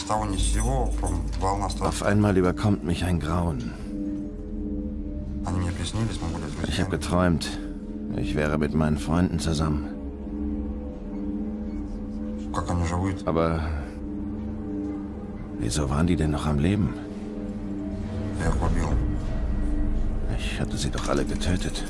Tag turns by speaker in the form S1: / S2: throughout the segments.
S1: Auf einmal überkommt mich ein Grauen. Ich habe geträumt, ich wäre mit meinen Freunden zusammen. Aber wieso waren die denn noch am Leben? Ich hatte sie doch alle getötet.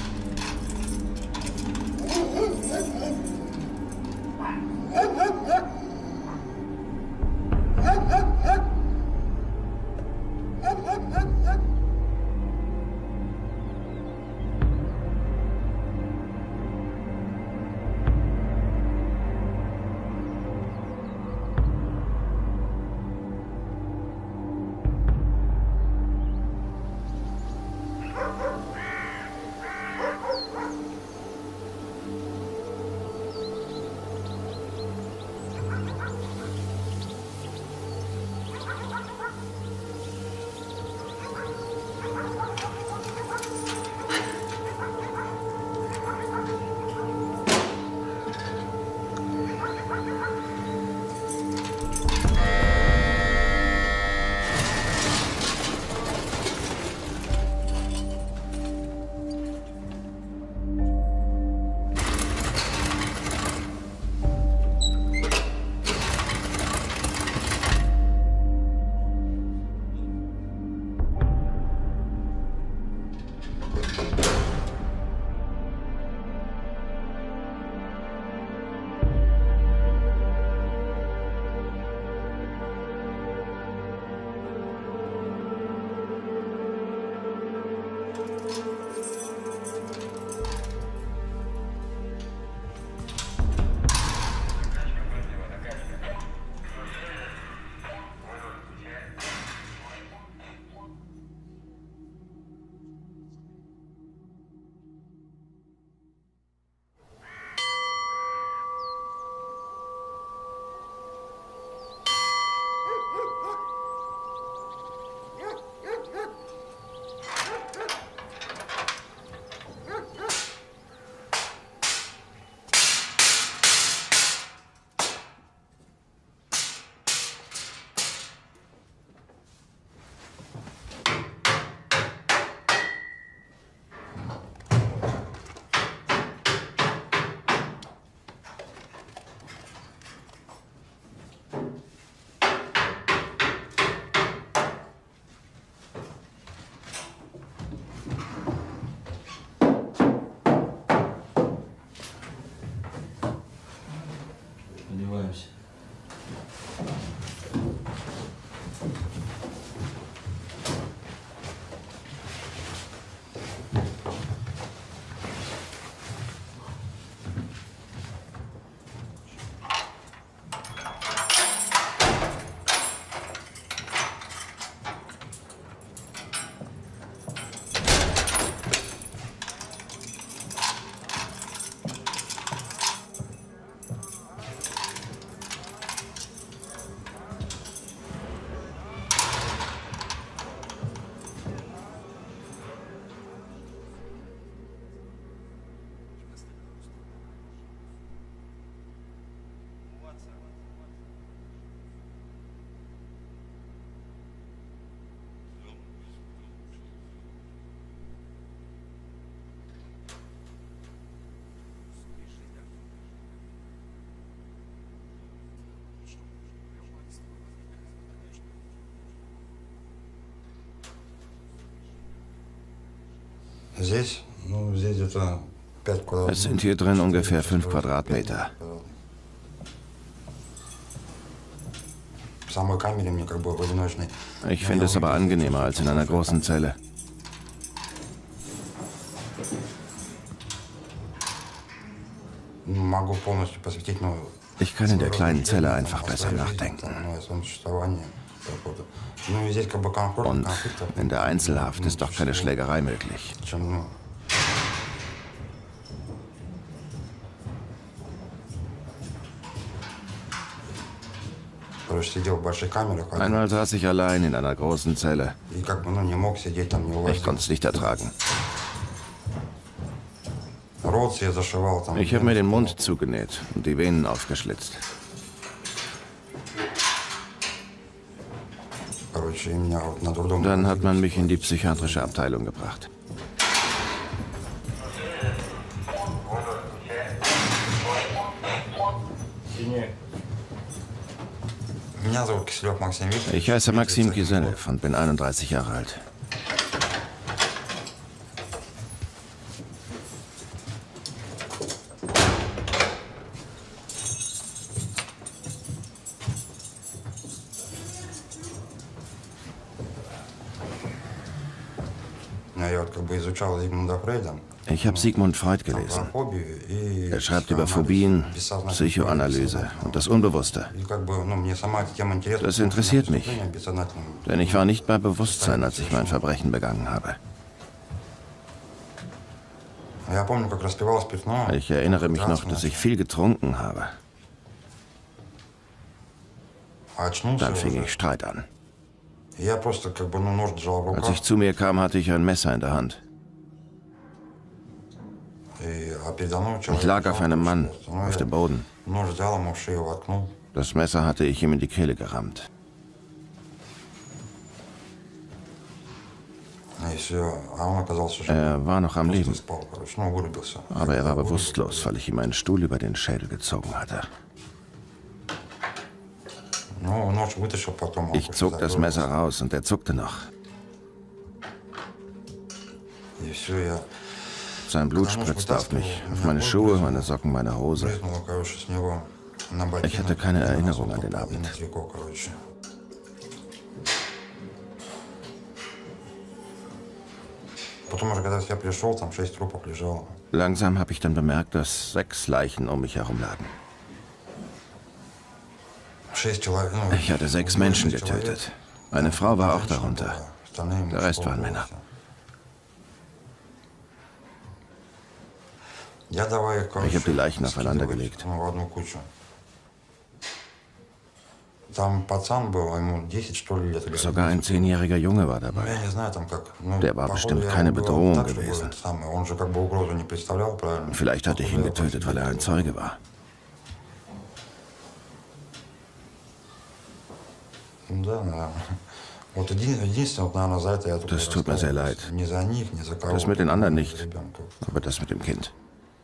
S1: Es sind hier drin ungefähr 5 Quadratmeter. Ich finde es aber angenehmer als in einer großen Zelle. Ich kann in der kleinen Zelle einfach besser nachdenken. Und in der Einzelhaft ist doch keine Schlägerei möglich. Einmal saß ich allein in einer großen Zelle. Ich konnte es nicht ertragen. Ich habe mir den Mund zugenäht und die Venen aufgeschlitzt. Dann hat man mich in die psychiatrische Abteilung gebracht. Ich heiße Maxim Kiselev und bin 31 Jahre alt. Ich habe Sigmund Freud gelesen. Er schreibt über Phobien, Psychoanalyse und das Unbewusste. Das interessiert mich, denn ich war nicht bei Bewusstsein, als ich mein Verbrechen begangen habe. Ich erinnere mich noch, dass ich viel getrunken habe. Dann fing ich Streit an. Als ich zu mir kam, hatte ich ein Messer in der Hand. Ich lag auf einem Mann, auf dem Boden. Das Messer hatte ich ihm in die Kehle gerammt. Er war noch am Leben, aber er war bewusstlos, weil ich ihm einen Stuhl über den Schädel gezogen hatte. Ich zog das Messer raus und er zuckte noch. Sein Blut spritzte auf mich, auf meine Schuhe, meine Socken, meine Hose. Ich hatte keine Erinnerung an den Abend. Langsam habe ich dann bemerkt, dass 6 Leichen um mich herum lagen. Ich hatte 6 Menschen getötet. Eine Frau war auch darunter. Der Rest waren Männer. Ich habe die Leichen aufeinander gelegt. Sogar ein 10-jähriger Junge war dabei. Der war bestimmt keine Bedrohung gewesen. Vielleicht hatte ich ihn getötet, weil er ein Zeuge war. Das tut mir sehr leid. Das mit den anderen nicht, aber das mit dem Kind.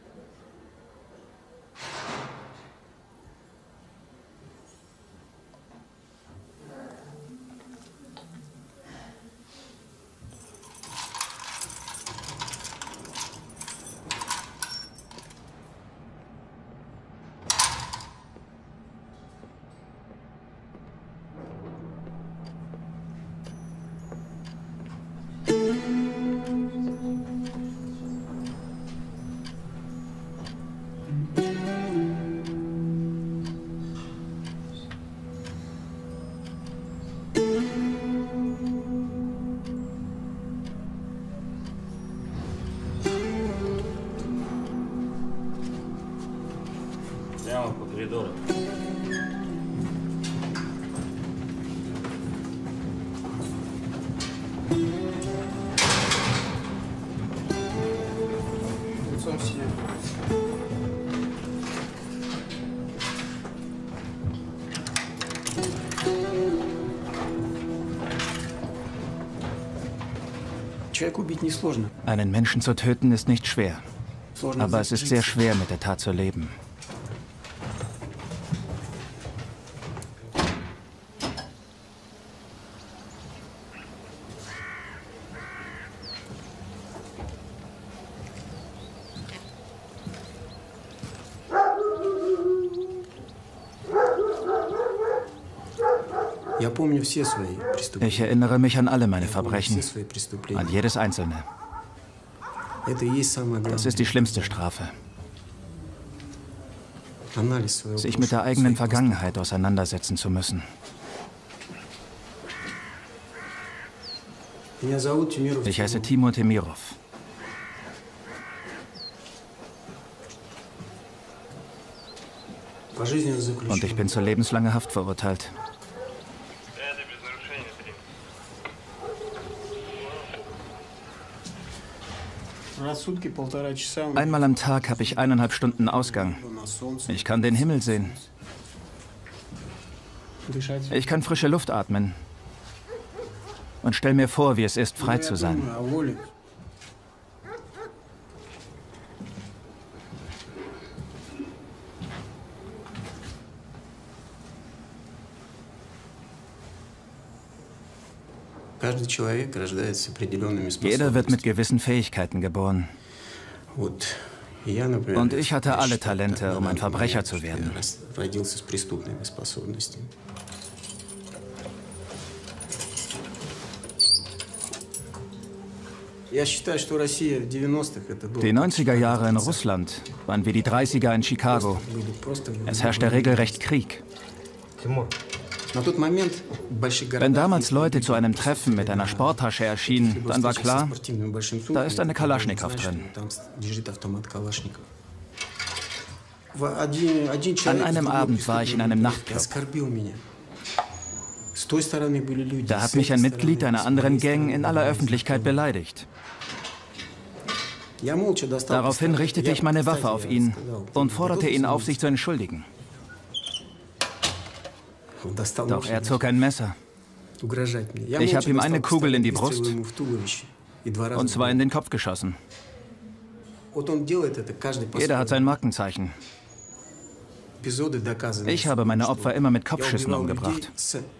S2: Einen Menschen zu töten ist nicht schwer, aber es ist sehr schwer, mit der Tat zu leben. Ich erinnere mich an alle meine Verbrechen, an jedes einzelne. Das ist die schlimmste Strafe. Sich mit der eigenen Vergangenheit auseinandersetzen zu müssen. Ich heiße Timur Temirov. Und ich bin zur lebenslanger Haft verurteilt. Einmal am Tag habe ich 1,5 Stunden Ausgang. Ich kann den Himmel sehen. Ich kann frische Luft atmen. und stell mir vor, wie es ist, frei zu sein. Jeder wird mit gewissen Fähigkeiten geboren. Und ich hatte alle Talente, um ein Verbrecher zu werden. Die 90er Jahre in Russland waren wie die 30er in Chicago. Es herrschte regelrecht Krieg. Wenn damals Leute zu einem Treffen mit einer Sporttasche erschienen, dann war klar, da ist eine Kalaschnikow drin. An einem Abend war ich in einem Nachtclub. Da hat mich ein Mitglied einer anderen Gang in aller Öffentlichkeit beleidigt. Daraufhin richtete ich meine Waffe auf ihn und forderte ihn auf, sich zu entschuldigen. Doch er zog ein Messer. Ich habe ihm eine Kugel in die Brust und zwar in den Kopf geschossen. Jeder hat sein Markenzeichen. Ich habe meine Opfer immer mit Kopfschüssen umgebracht.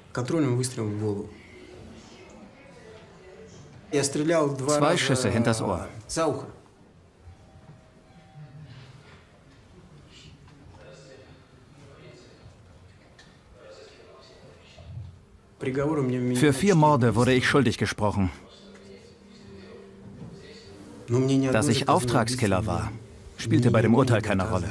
S2: 2 Schüsse hinters Ohr. Für 4 Morde wurde ich schuldig gesprochen. Dass ich Auftragskiller war, spielte bei dem Urteil keine Rolle.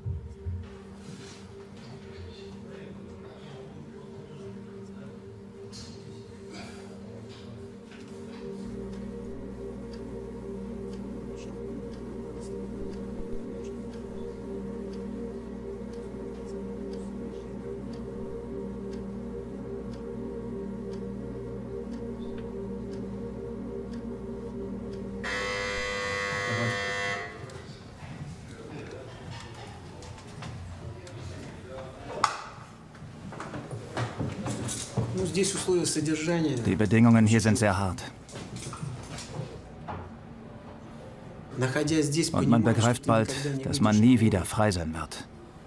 S2: Die Bedingungen hier sind sehr hart. Und man begreift bald, dass man nie wieder frei sein wird.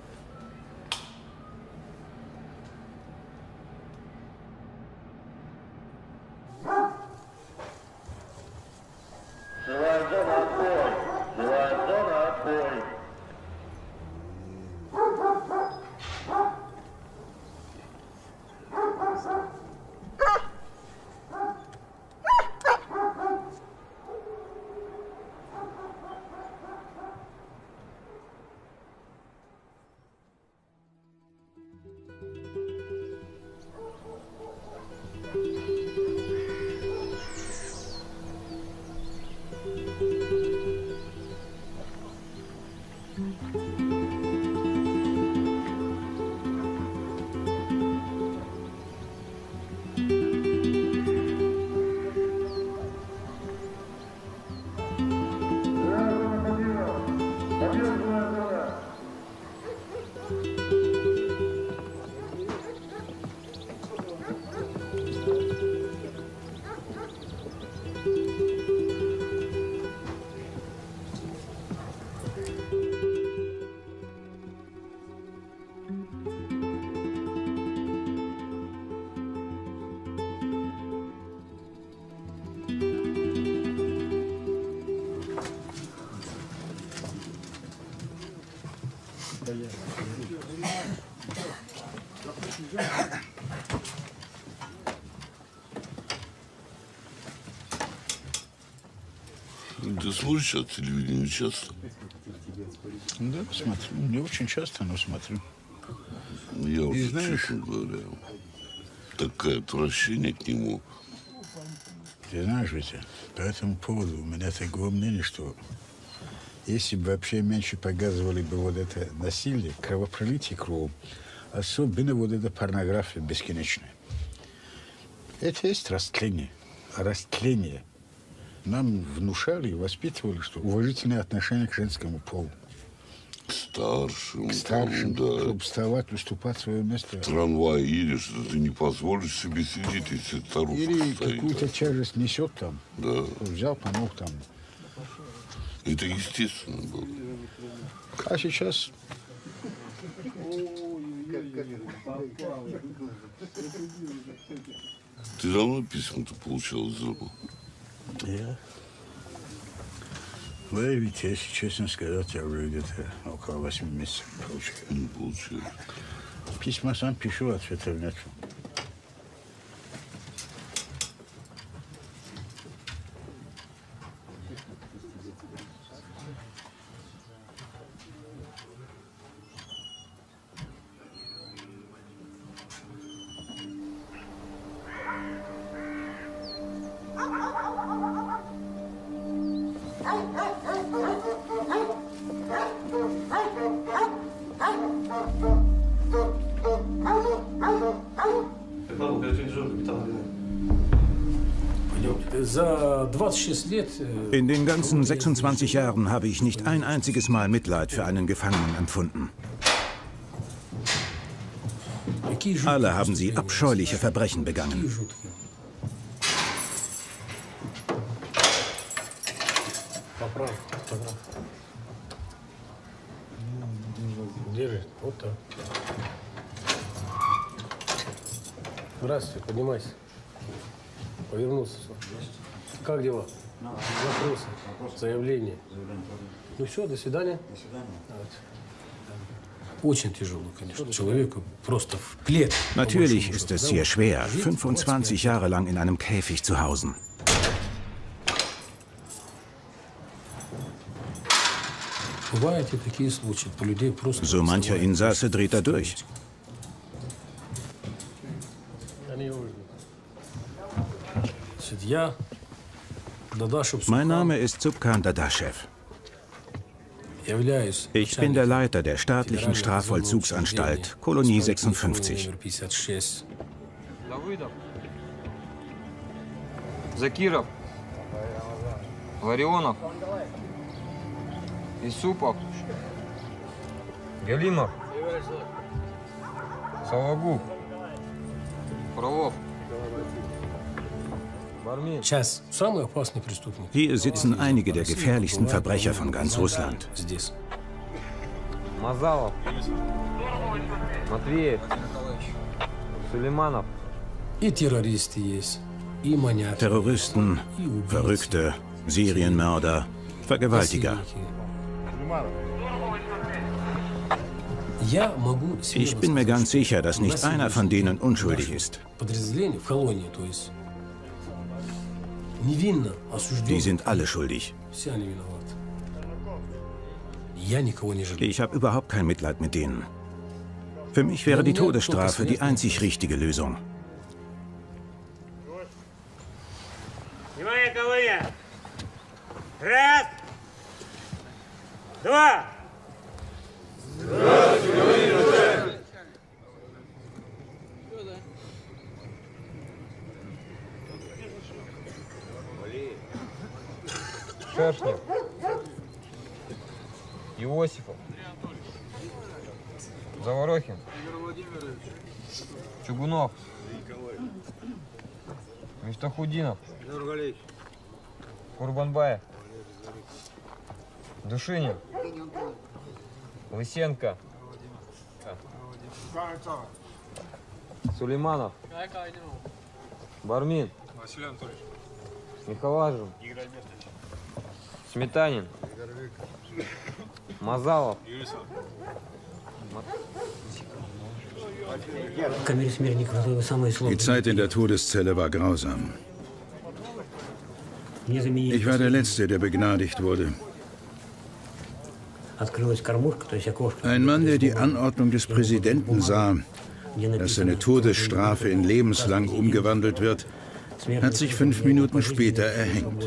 S3: Ты смотришь от телевидения часто?
S4: Да, смотрю. Не очень часто, но смотрю.
S3: Я уже,
S4: знаешь,
S3: честно говоря, такое отвращение к нему.
S4: Ты знаешь, Витя, по этому поводу у меня такое мнение, что если бы вообще меньше показывали бы вот это насилие, кровопролитие кругом, особенно вот эта порнография бесконечная. Это есть растление. Растление. Нам внушали и воспитывали, что уважительное отношение к женскому полу.
S3: Старшим,
S4: да. Чтобы вставать, уступать свое место.
S3: В трамвай едешь, ты не позволишь себе сидеть, если старушка
S4: или
S3: стоит.
S4: Какую-то тяжесть несет там.
S3: Да.
S4: Взял, помог там.
S3: Это естественно было.
S4: А сейчас...
S3: Ты давно письма-то получал из дома?
S4: Я? Вы ведь, если честно сказать, я уже где-то около 8 месяцев получаю.
S3: Не получаю.
S4: Письма сам пишу, ответов нет.
S5: In den ganzen 26 Jahren habe ich nicht ein einziges Mal Mitleid für einen Gefangenen empfunden. Alle haben sie abscheuliche Verbrechen begangen.
S6: Здравствуйте, поднимайся. Повернулся. Как дела? Вопросы, заявление. Ну все, до свидания. До свидания. Очень тяжело, конечно. Человеку просто в клетке.
S5: Natürlich ist es sehr schwer, 25 Jahre lang in einem Käfig zu hausen. So mancher Insasse dreht da durch. Mein Name ist Subkan Dadaschew. Ich bin der Leiter der staatlichen Strafvollzugsanstalt, Kolonie 56.
S7: Закиров, Ларионов, Исупов, Галимов, Сологуб, Фролов.
S5: Hier sitzen einige der gefährlichsten Verbrecher von ganz Russland.
S7: Мазалов, Матвеев, Сулейманов.
S5: Terroristen, Verrückte, Serienmörder, Vergewaltiger. Ich bin mir ganz sicher, dass nicht einer von denen unschuldig ist. Die sind alle schuldig. Ich habe überhaupt kein Mitleid mit denen. Für mich wäre die Todesstrafe die einzig richtige Lösung.
S7: Шершнев, Иосифов, Заворохин, Чугунов, Мифтахудинов, Курбанбаев, Душинин, Лысенко, Сулейманов, Бармин, Михалажин, Сметанин, Мазалов.
S8: Die Zeit in der Todeszelle war grausam. Ich war der Letzte, der begnadigt wurde. Ein Mann, der die Anordnung des Präsidenten sah, dass seine Todesstrafe in lebenslang umgewandelt wird, hat sich 5 Minuten später erhängt.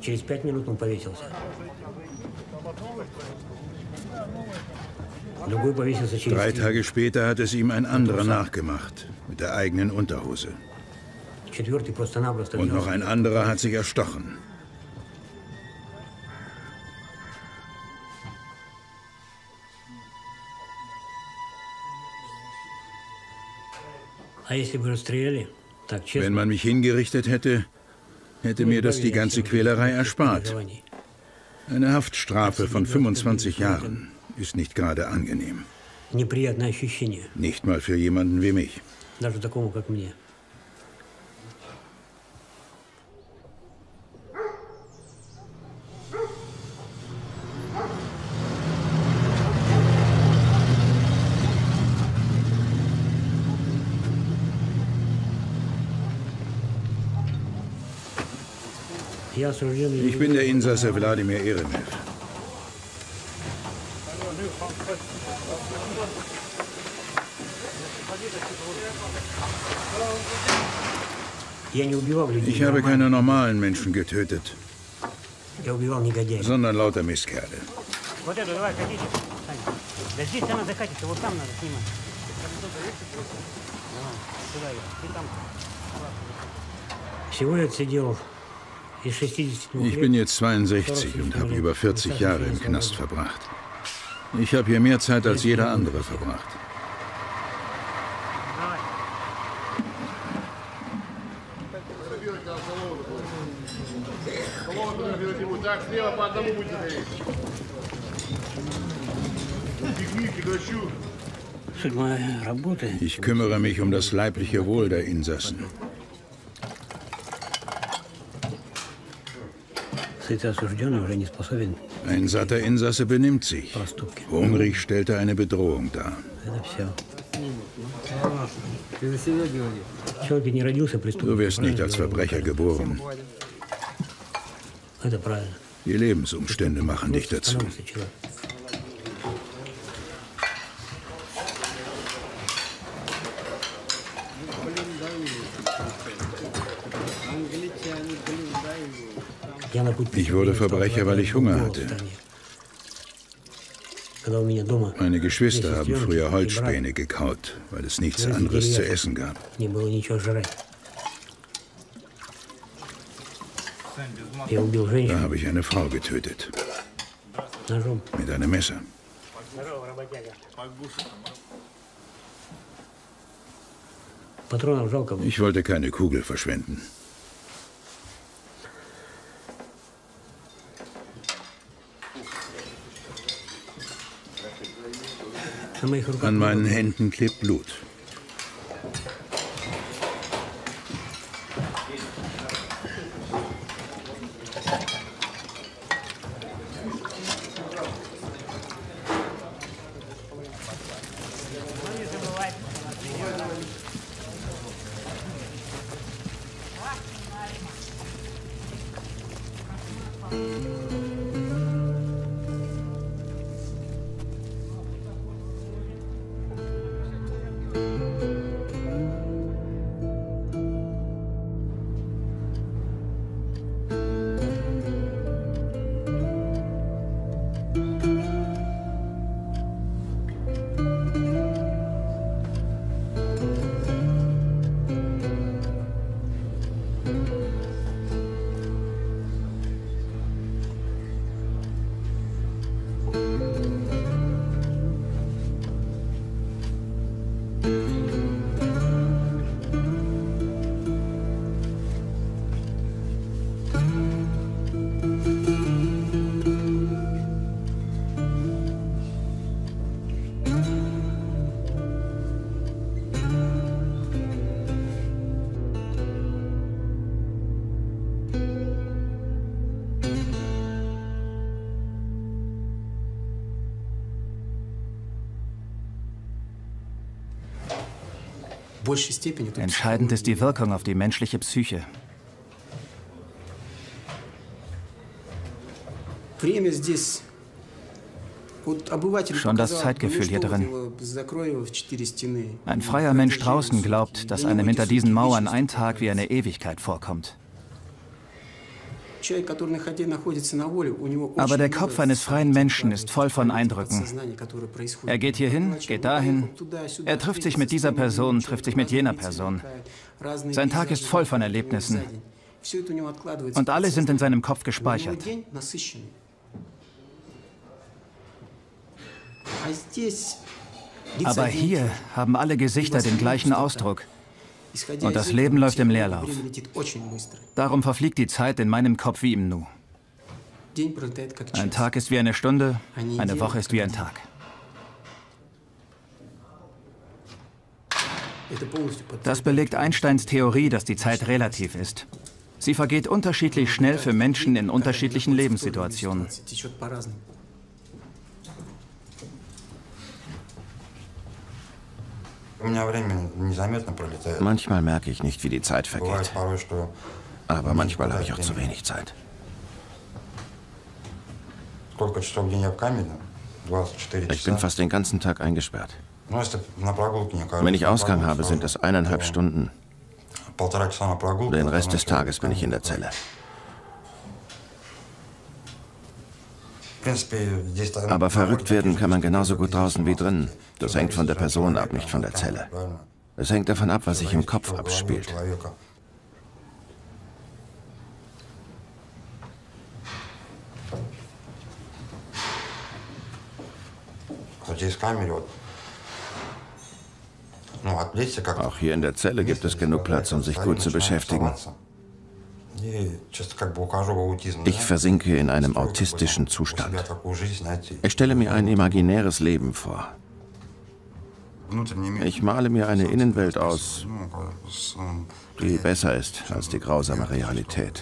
S8: 3 Tage später hat es ihm ein anderer nachgemacht, mit der eigenen Unterhose. Und noch ein anderer hat sich erstochen. Wenn man mich hingerichtet hätte, hätte mir das die ganze Quälerei erspart. Eine Haftstrafe von 25 Jahren ist nicht gerade angenehm. Nicht mal für jemanden wie mich. Ich bin der Insasse Wladimir Eremew. Ich habe keine normalen Menschen getötet, sondern lauter Mistkerle. Ich bin jetzt 62 und habe über 40 Jahre im Knast verbracht. Ich habe hier mehr Zeit als jeder andere verbracht. Ich kümmere mich um das leibliche Wohl der Insassen. Ein satter Insasse benimmt sich. Hungrig stellt er eine Bedrohung dar. Du wirst nicht als Verbrecher geboren. Die Lebensumstände machen dich dazu. Ich wurde Verbrecher, weil ich Hunger hatte. Meine Geschwister haben früher Holzspäne gekaut, weil es nichts anderes zu essen gab. Da habe ich eine Frau getötet. Mit einem Messer. Ich wollte keine Kugel verschwenden. An meinen Händen klebt Blut.
S2: Entscheidend ist die Wirkung auf die menschliche Psyche. Schon das Zeitgefühl hier drin. Ein freier Mensch draußen glaubt, dass einem hinter diesen Mauern ein Tag wie eine Ewigkeit vorkommt. Aber der Kopf eines freien Menschen ist voll von Eindrücken. Er geht hierhin, geht dahin, er trifft sich mit dieser Person, trifft sich mit jener Person. Sein Tag ist voll von Erlebnissen. Und alle sind in seinem Kopf gespeichert. Aber hier haben alle Gesichter den gleichen Ausdruck. Und das Leben läuft im Leerlauf. Darum verfliegt die Zeit in meinem Kopf wie im Nu. Ein Tag ist wie eine Stunde, eine Woche ist wie ein Tag. Das belegt Einsteins Theorie, dass die Zeit relativ ist. Sie vergeht unterschiedlich schnell für Menschen in unterschiedlichen Lebenssituationen.
S1: Manchmal merke ich nicht, wie die Zeit vergeht. Aber manchmal habe ich auch zu wenig Zeit. Ich bin fast den ganzen Tag eingesperrt. Wenn ich Ausgang habe, sind es 1,5 Stunden. Den Rest des Tages bin ich in der Zelle. Aber verrückt werden kann man genauso gut draußen wie drin. Das hängt von der Person ab, nicht von der Zelle. Es hängt davon ab, was sich im Kopf abspielt. Auch hier in der Zelle gibt es genug Platz, um sich gut zu beschäftigen. Ich versinke in einem autistischen Zustand. Ich stelle mir ein imaginäres Leben vor. Ich male mir eine Innenwelt aus, die besser ist als die grausame Realität.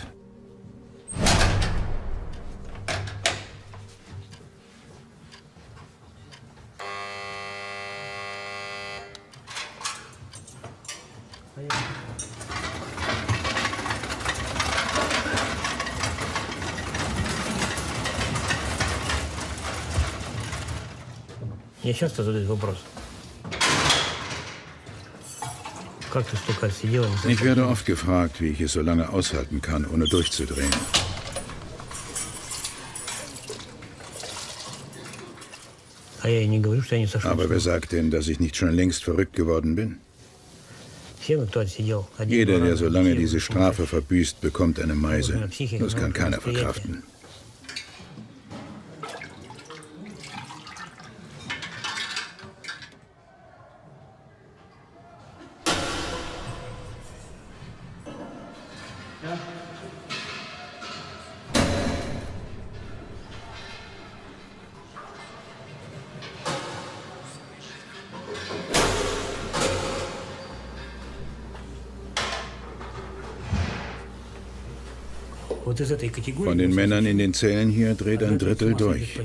S8: Ich werde oft gefragt, wie ich es so lange aushalten kann, ohne durchzudrehen. Aber wer sagt denn, dass ich nicht schon längst verrückt geworden bin? Jeder, der so lange diese Strafe verbüßt, bekommt eine Meise. Das kann keiner verkraften. Von den Männern in den Zellen hier dreht ein Drittel durch.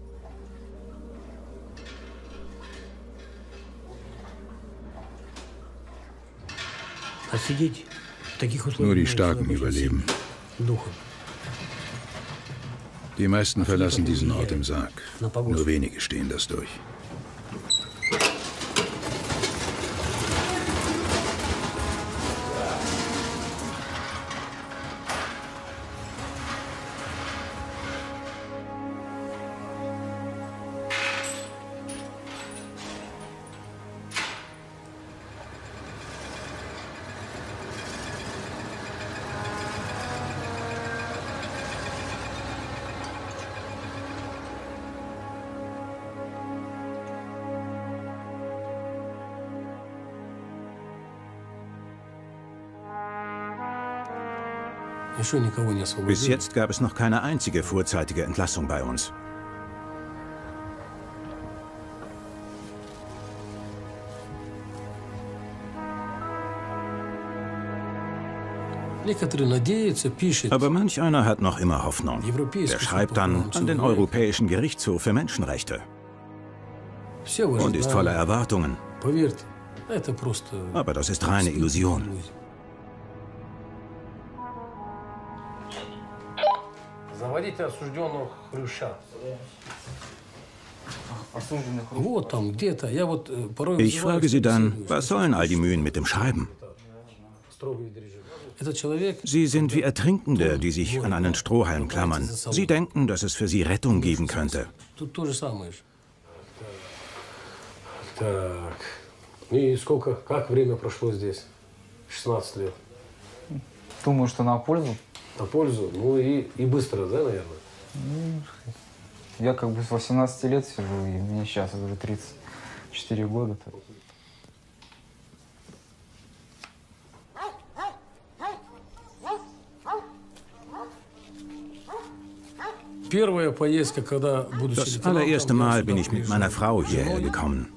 S8: Nur die Starken überleben. Die meisten verlassen diesen Ort im Sarg. Nur wenige stehen das durch.
S5: Bis jetzt gab es noch keine einzige vorzeitige Entlassung bei uns. Aber manch einer hat noch immer Hoffnung. Er schreibt dann an den Europäischen Gerichtshof für Menschenrechte und ist voller Erwartungen. Aber das ist reine Illusion. Ich frage sie dann, was sollen all die Mühen mit dem Schreiben? Sie sind wie Ertrinkende, die sich an einen Strohhalm klammern. Sie denken, dass es für sie Rettung geben könnte.
S7: Думаю, что на пользу.
S6: На пользу, ну и быстро, да, наверное?
S7: Я как бы с 18 лет сижу, и мне сейчас уже 34 года.
S5: Das allererste Mal bin ich mit meiner Frau hierher gekommen.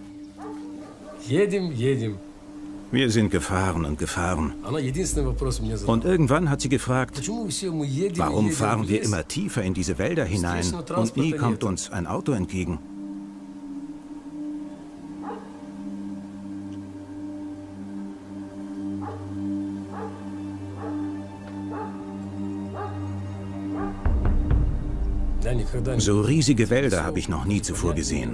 S5: Wir sind gefahren und gefahren. Und irgendwann hat sie gefragt, warum fahren wir immer tiefer in diese Wälder hinein und nie kommt uns ein Auto entgegen? So riesige Wälder habe ich noch nie zuvor gesehen.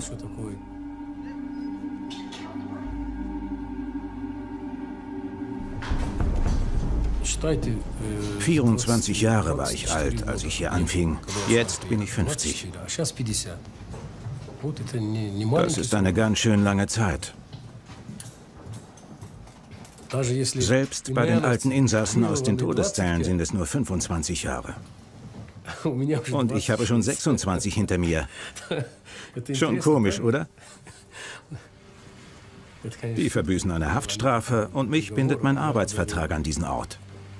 S5: 24 Jahre war ich alt, als ich hier anfing. Jetzt bin ich 50. Das ist eine ganz schön lange Zeit. Selbst bei den alten Insassen aus den Todeszellen sind es nur 25 Jahre. Und ich habe schon 26 hinter mir. Schon komisch, oder? Die verbüßen eine Haftstrafe und mich bindet mein Arbeitsvertrag an diesen Ort.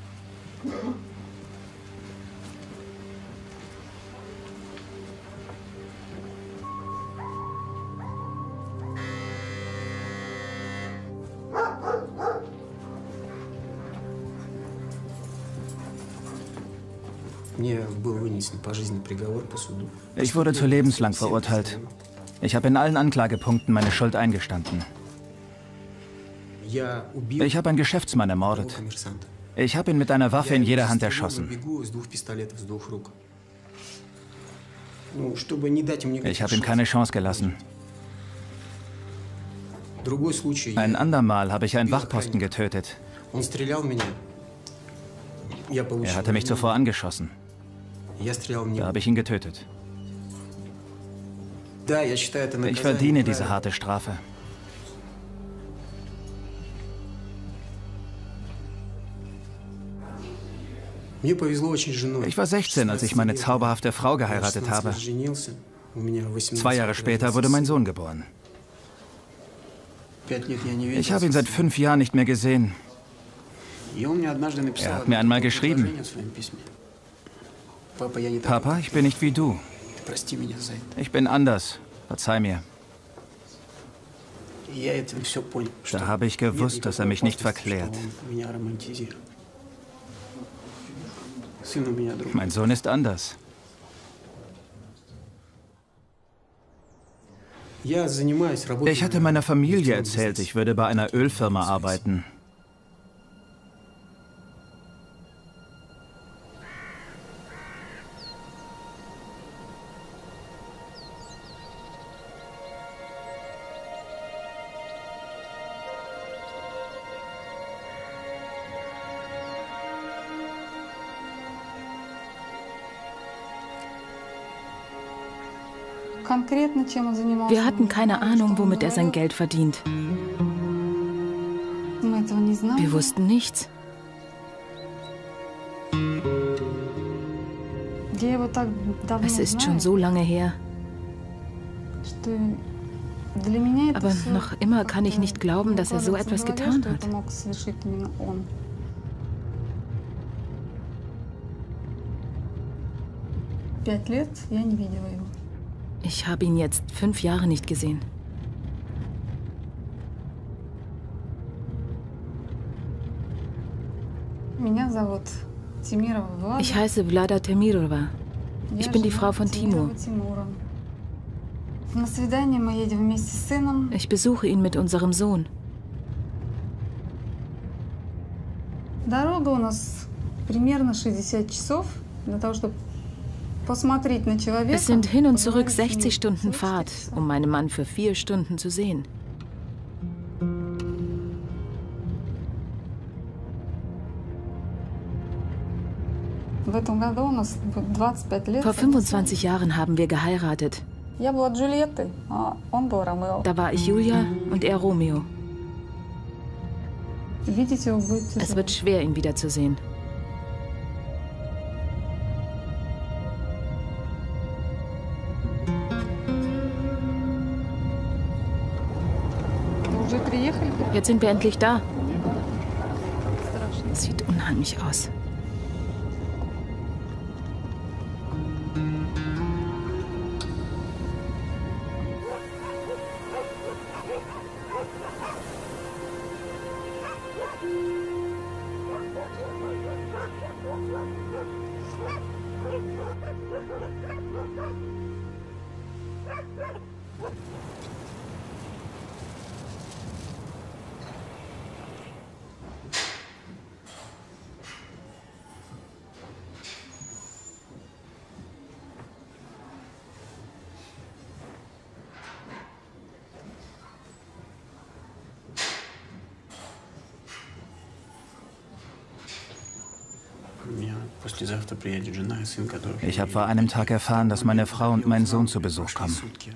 S2: Ich wurde zu lebenslang verurteilt. Ich habe in allen Anklagepunkten meine Schuld eingestanden. Ich habe einen Geschäftsmann ermordet. Ich habe ihn mit einer Waffe in jeder Hand erschossen. Ich habe ihm keine Chance gelassen. Ein andermal habe ich einen Wachposten getötet. Er hatte mich zuvor angeschossen. Da habe ich ihn getötet. Ich verdiene diese harte Strafe. Ich war 16, als ich meine zauberhafte Frau geheiratet habe. 2 Jahre später wurde mein Sohn geboren. Ich habe ihn seit 5 Jahren nicht mehr gesehen. Er hat mir einmal geschrieben: Papa, ich bin nicht wie du. Ich bin anders. Verzeih mir. Da habe ich gewusst, dass er mich nicht verklärt. Mein Sohn ist anders. Ich hatte meiner Familie erzählt, ich würde bei einer Ölfirma arbeiten.
S9: Wir hatten keine Ahnung, womit er sein Geld verdient. Wir wussten nichts. Es ist schon so lange her. Aber noch immer kann ich nicht glauben, dass er so etwas getan hat. Ich habe ihn jetzt 5 Jahre nicht gesehen. Ich heiße Vlada Temirova. Ich bin die Frau von Timur. Ich besuche ihn mit unserem Sohn. Es sind hin und zurück 60 Stunden Fahrt, um meinen Mann für 4 Stunden zu sehen. Vor 25 Jahren haben wir geheiratet. Da war ich Julia und er Romeo. Es wird schwer, ihn wiederzusehen. Jetzt sind wir endlich da. Das sieht unheimlich aus.
S2: Ich habe vor einem Tag erfahren, dass meine Frau und mein Sohn zu Besuch kommen.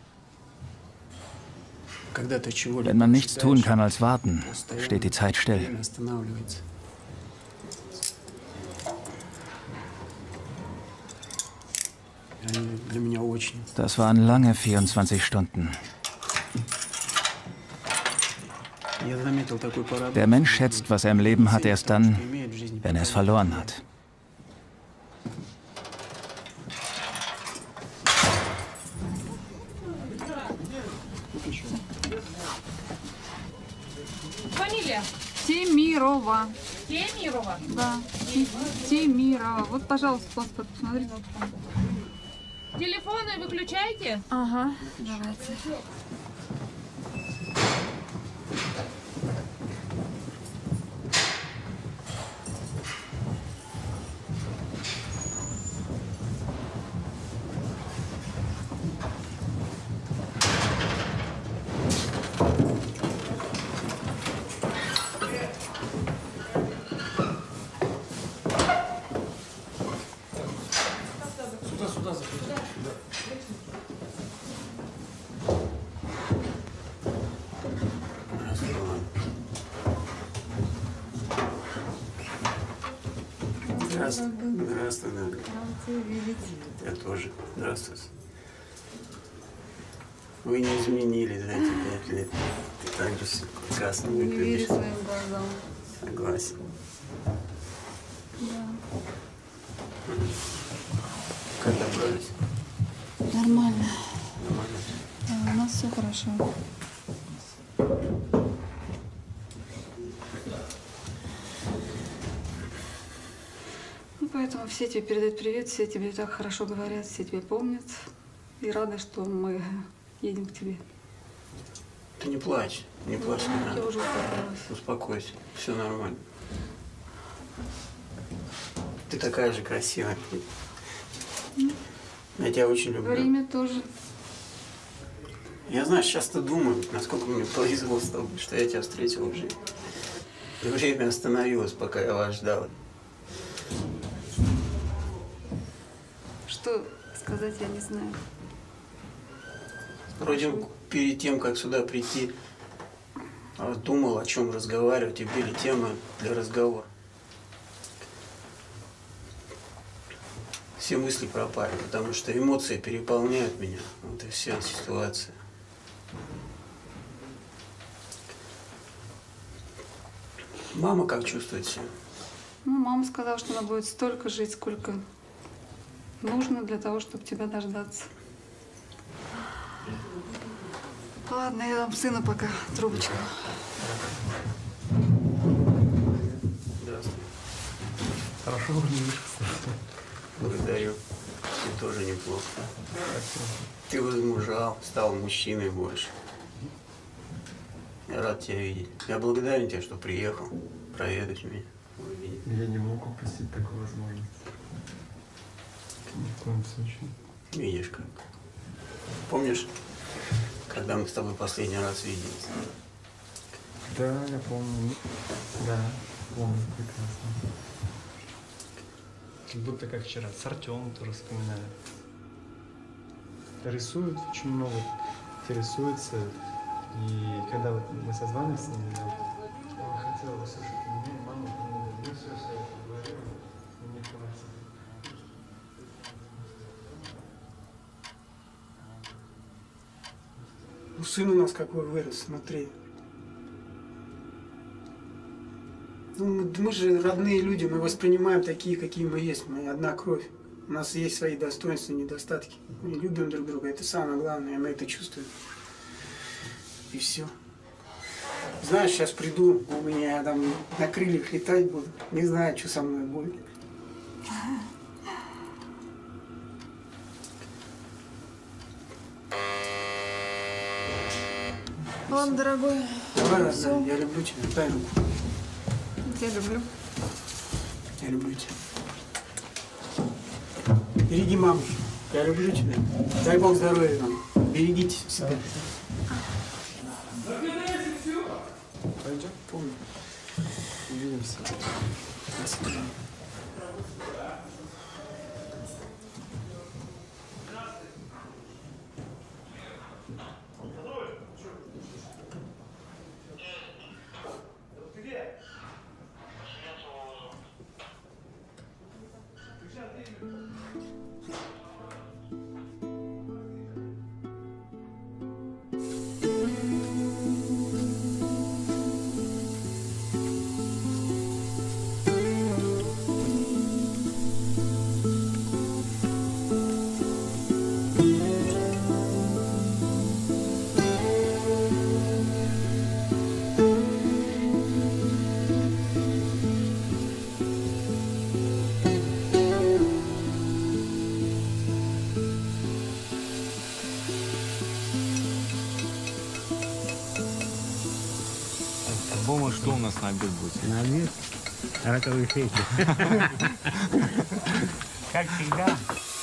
S2: Wenn man nichts tun kann als warten, steht die Zeit still. Das waren lange 24 Stunden. Der Mensch schätzt, was er im Leben hat, erst dann, wenn er es verloren hat.
S10: Темирова. Темирова? Да. Темирова. Вот, пожалуйста, паспорт, посмотрите.
S11: Телефоны выключайте?
S10: Ага, давайте.
S12: Здравствуй, Надя. Я тоже. Здравствуйте. Вы не изменились за эти 5 лет. Ты так же прекрасно выглядишь.
S10: Не верю своим глазам.
S12: Согласен.
S10: Да.
S12: Как добрались?
S10: Нормально.
S12: Нормально?
S10: Да, у нас все хорошо. Поэтому все тебе передают привет, все тебе так хорошо говорят, все тебя помнят. И рады, что мы едем к тебе.
S12: Ты не плачь, не плачь.
S10: Я уже успокоилась.
S12: Успокойся, все нормально. Ты такая же красивая. Я тебя очень люблю.
S10: Время тоже.
S12: Я, знаешь, часто думаю, насколько мне повезло с тобой, что я тебя встретил в жизни. И время остановилось, пока я вас ждал.
S10: Что сказать, я не знаю.
S12: Вроде перед тем, как сюда прийти, думал, о чем разговаривать, и были темы для разговора. Все мысли пропали, потому что эмоции переполняют меня. Вот и вся ситуация. Мама как чувствует себя?
S10: Ну, мама сказала, что она будет столько жить, сколько нужно для того, чтобы тебя дождаться. Ладно, я дам сыну пока трубочку.
S12: Здравствуй.
S6: Хорошо выглядишь.
S12: Благодарю. Ты тоже неплохо. Ты возмужал, стал мужчиной больше. Я рад тебя видеть. Я благодарен тебе, что приехал проведать меня. Увидеть.
S6: Я не мог упустить такую возможность. Ни в коем случае.
S12: Видишь как. Помнишь, когда мы с тобой последний раз виделись?
S6: Да, я помню. Да, помню прекрасно. Как будто как вчера. С Артемом тоже вспоминаю. Рисует очень много, интересуется. И когда вот мы созванивались с ним, я хотела услышать меня, мама, ну все говорила, мне кажется.
S12: Ну, сын у нас какой вырос, смотри. Ну, мы же родные люди, мы воспринимаем такие, какие мы есть. Мы одна кровь. У нас есть свои достоинства и недостатки. Мы любим друг друга, это самое главное, мы это чувствуем. И все. Знаешь, сейчас приду, у меня там на крыльях летать буду. Не знаю, что со мной будет.
S10: Ладно, дорогой.
S12: Давай, родная, я люблю тебя. Дай руку.
S10: Я люблю.
S12: Я люблю тебя. Береги маму. Я люблю тебя. Дай Бог здоровья нам. Берегите себя.
S6: Пойдем?
S12: Помню.
S6: Увидимся.
S12: До свидания.
S11: нас на обед будет?
S13: На обед? Раковые фейки. Как всегда.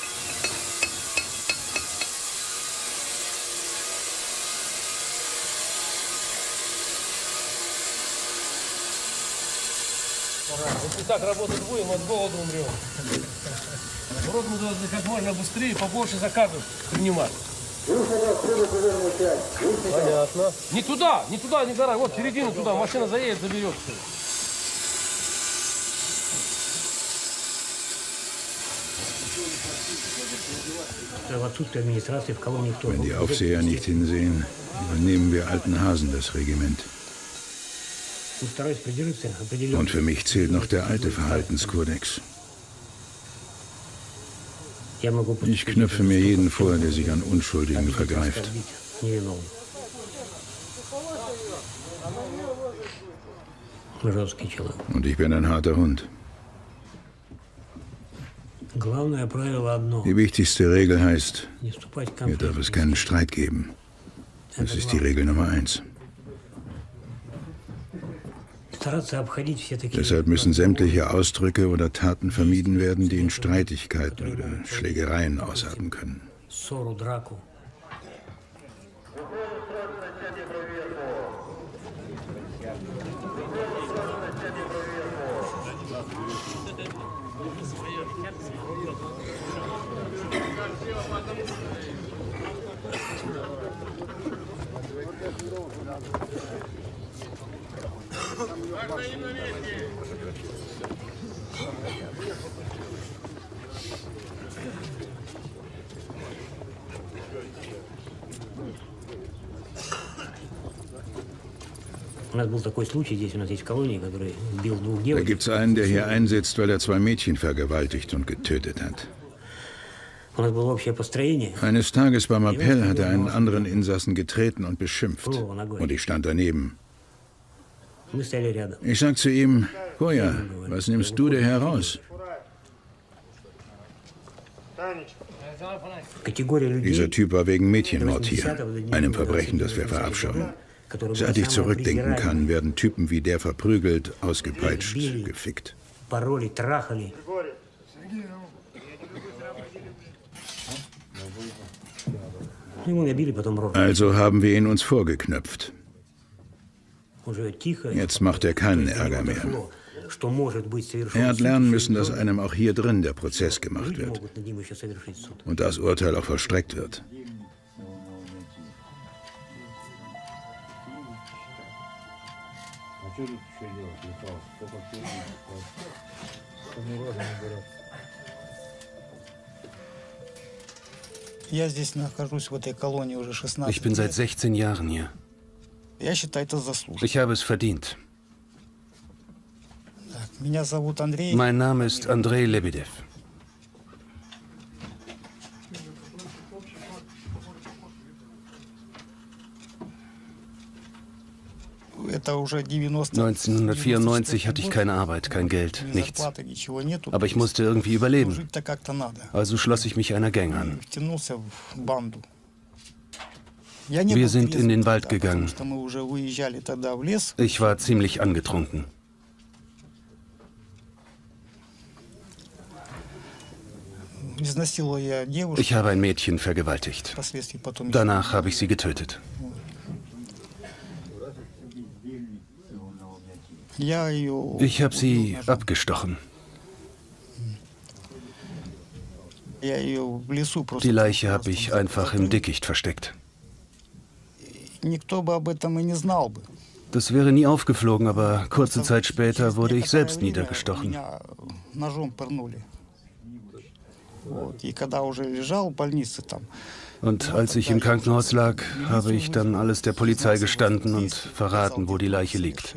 S14: Если так работать будем, от голода умрем. Народ мы должны как можно быстрее, побольше заказов принимать. Понятно. Не туда, не гора. Вот середину туда, машина заедет, заберет все.
S8: Wenn die Aufseher nicht hinsehen, übernehmen wir alten Hasen das Regiment. Und für mich zählt noch der alte Verhaltenskodex. Ich knüpfe mir jeden vor, der sich an Unschuldigen vergreift. Und ich bin ein harter Hund. Die wichtigste Regel heißt, hier darf es keinen Streit geben. Das ist die Regel Nummer 1. Deshalb müssen sämtliche Ausdrücke oder Taten vermieden werden, die in Streitigkeiten oder Schlägereien ausarten können. Da gibt es einen, der hier einsetzt, weil er 2 Mädchen vergewaltigt und getötet hat. Eines Tages beim Appell hat er einen anderen Insassen getreten und beschimpft. Und ich stand daneben. Ich sag zu ihm, Koya, was nimmst du dir heraus? Dieser Typ war wegen Mädchenmord hier, einem Verbrechen, das wir verabscheuen. Seit ich zurückdenken kann, werden Typen wie der verprügelt, ausgepeitscht, gefickt. Also haben wir ihn uns vorgeknöpft. Jetzt macht er keinen Ärger mehr. Er hat lernen müssen, dass einem auch hier drin der Prozess gemacht wird und das Urteil auch vollstreckt wird.
S5: Ich bin seit 16 Jahren hier. Ich habe es verdient. Mein Name ist Andrei Lebedev. ...1994 hatte ich keine Arbeit, kein Geld, nichts. Aber ich musste irgendwie überleben. Also schloss ich mich einer Gang an. Wir sind in den Wald gegangen. Ich war ziemlich angetrunken. Ich habe ein Mädchen vergewaltigt. Danach habe ich sie getötet. Ich habe sie abgestochen. Die Leiche habe ich einfach im Dickicht versteckt. Das wäre nie aufgeflogen, aber kurze Zeit später wurde ich selbst niedergestochen. Und als ich im Krankenhaus lag, habe ich dann alles der Polizei gestanden und verraten, wo die Leiche liegt.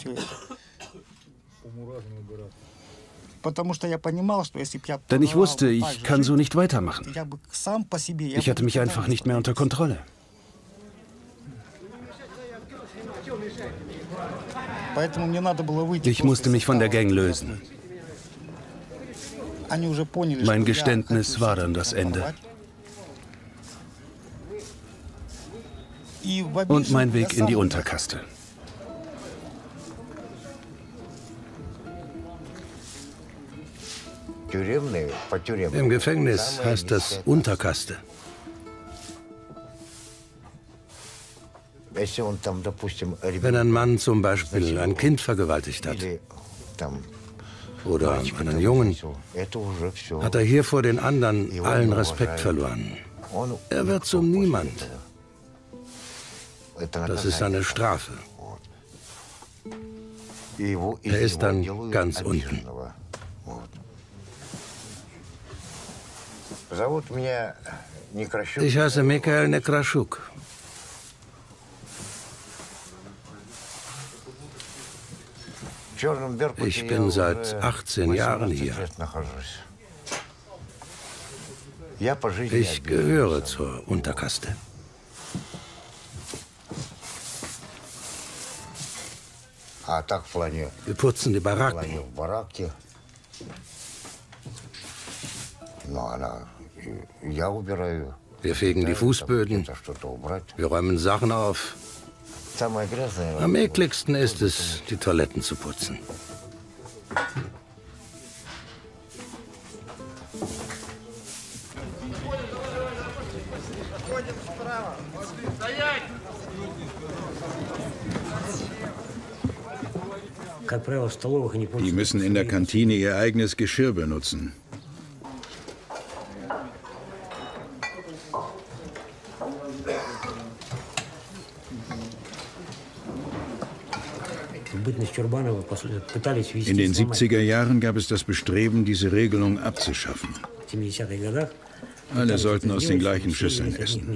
S5: Denn ich wusste, ich kann so nicht weitermachen. Ich hatte mich einfach nicht mehr unter Kontrolle. Ich musste mich von der Gang lösen. Mein Geständnis war dann das Ende. Und mein Weg in die Unterkaste. Im Gefängnis heißt das Unterkaste. Wenn ein Mann zum Beispiel ein Kind vergewaltigt hat oder einen Jungen, hat er hier vor den anderen allen Respekt verloren. Er wird zum Niemand. Das ist seine Strafe. Er ist dann ganz unten. Ich heiße Mikhail Nekraschuk. Ich bin seit 18 Jahren hier. Ich gehöre zur Unterkaste. Wir putzen die Baracken. Wir fegen die Fußböden. Wir räumen Sachen auf. Am ekligsten ist es, die Toiletten zu putzen.
S8: Die müssen in der Kantine ihr eigenes Geschirr benutzen. In den 70er Jahren gab es das Bestreben, diese Regelung abzuschaffen. Alle sollten aus den gleichen Schüsseln essen.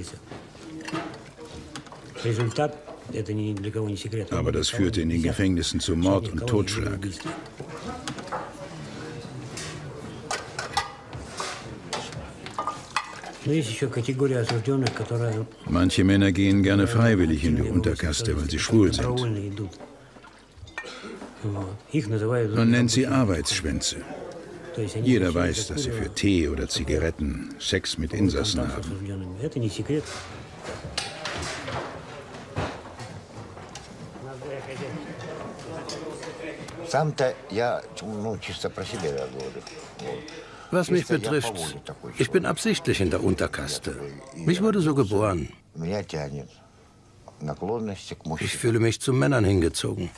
S8: Aber das führte in den Gefängnissen zu Mord und Totschlag. Manche Männer gehen gerne freiwillig in die Unterkaste, weil sie schwul sind. Man nennt sie Arbeitsschwänze. Jeder weiß, dass sie für Tee oder Zigaretten Sex mit Insassen haben.
S5: Was mich betrifft, ich bin absichtlich in der Unterkaste. Mich wurde so geboren. Ich fühle mich zu Männern hingezogen.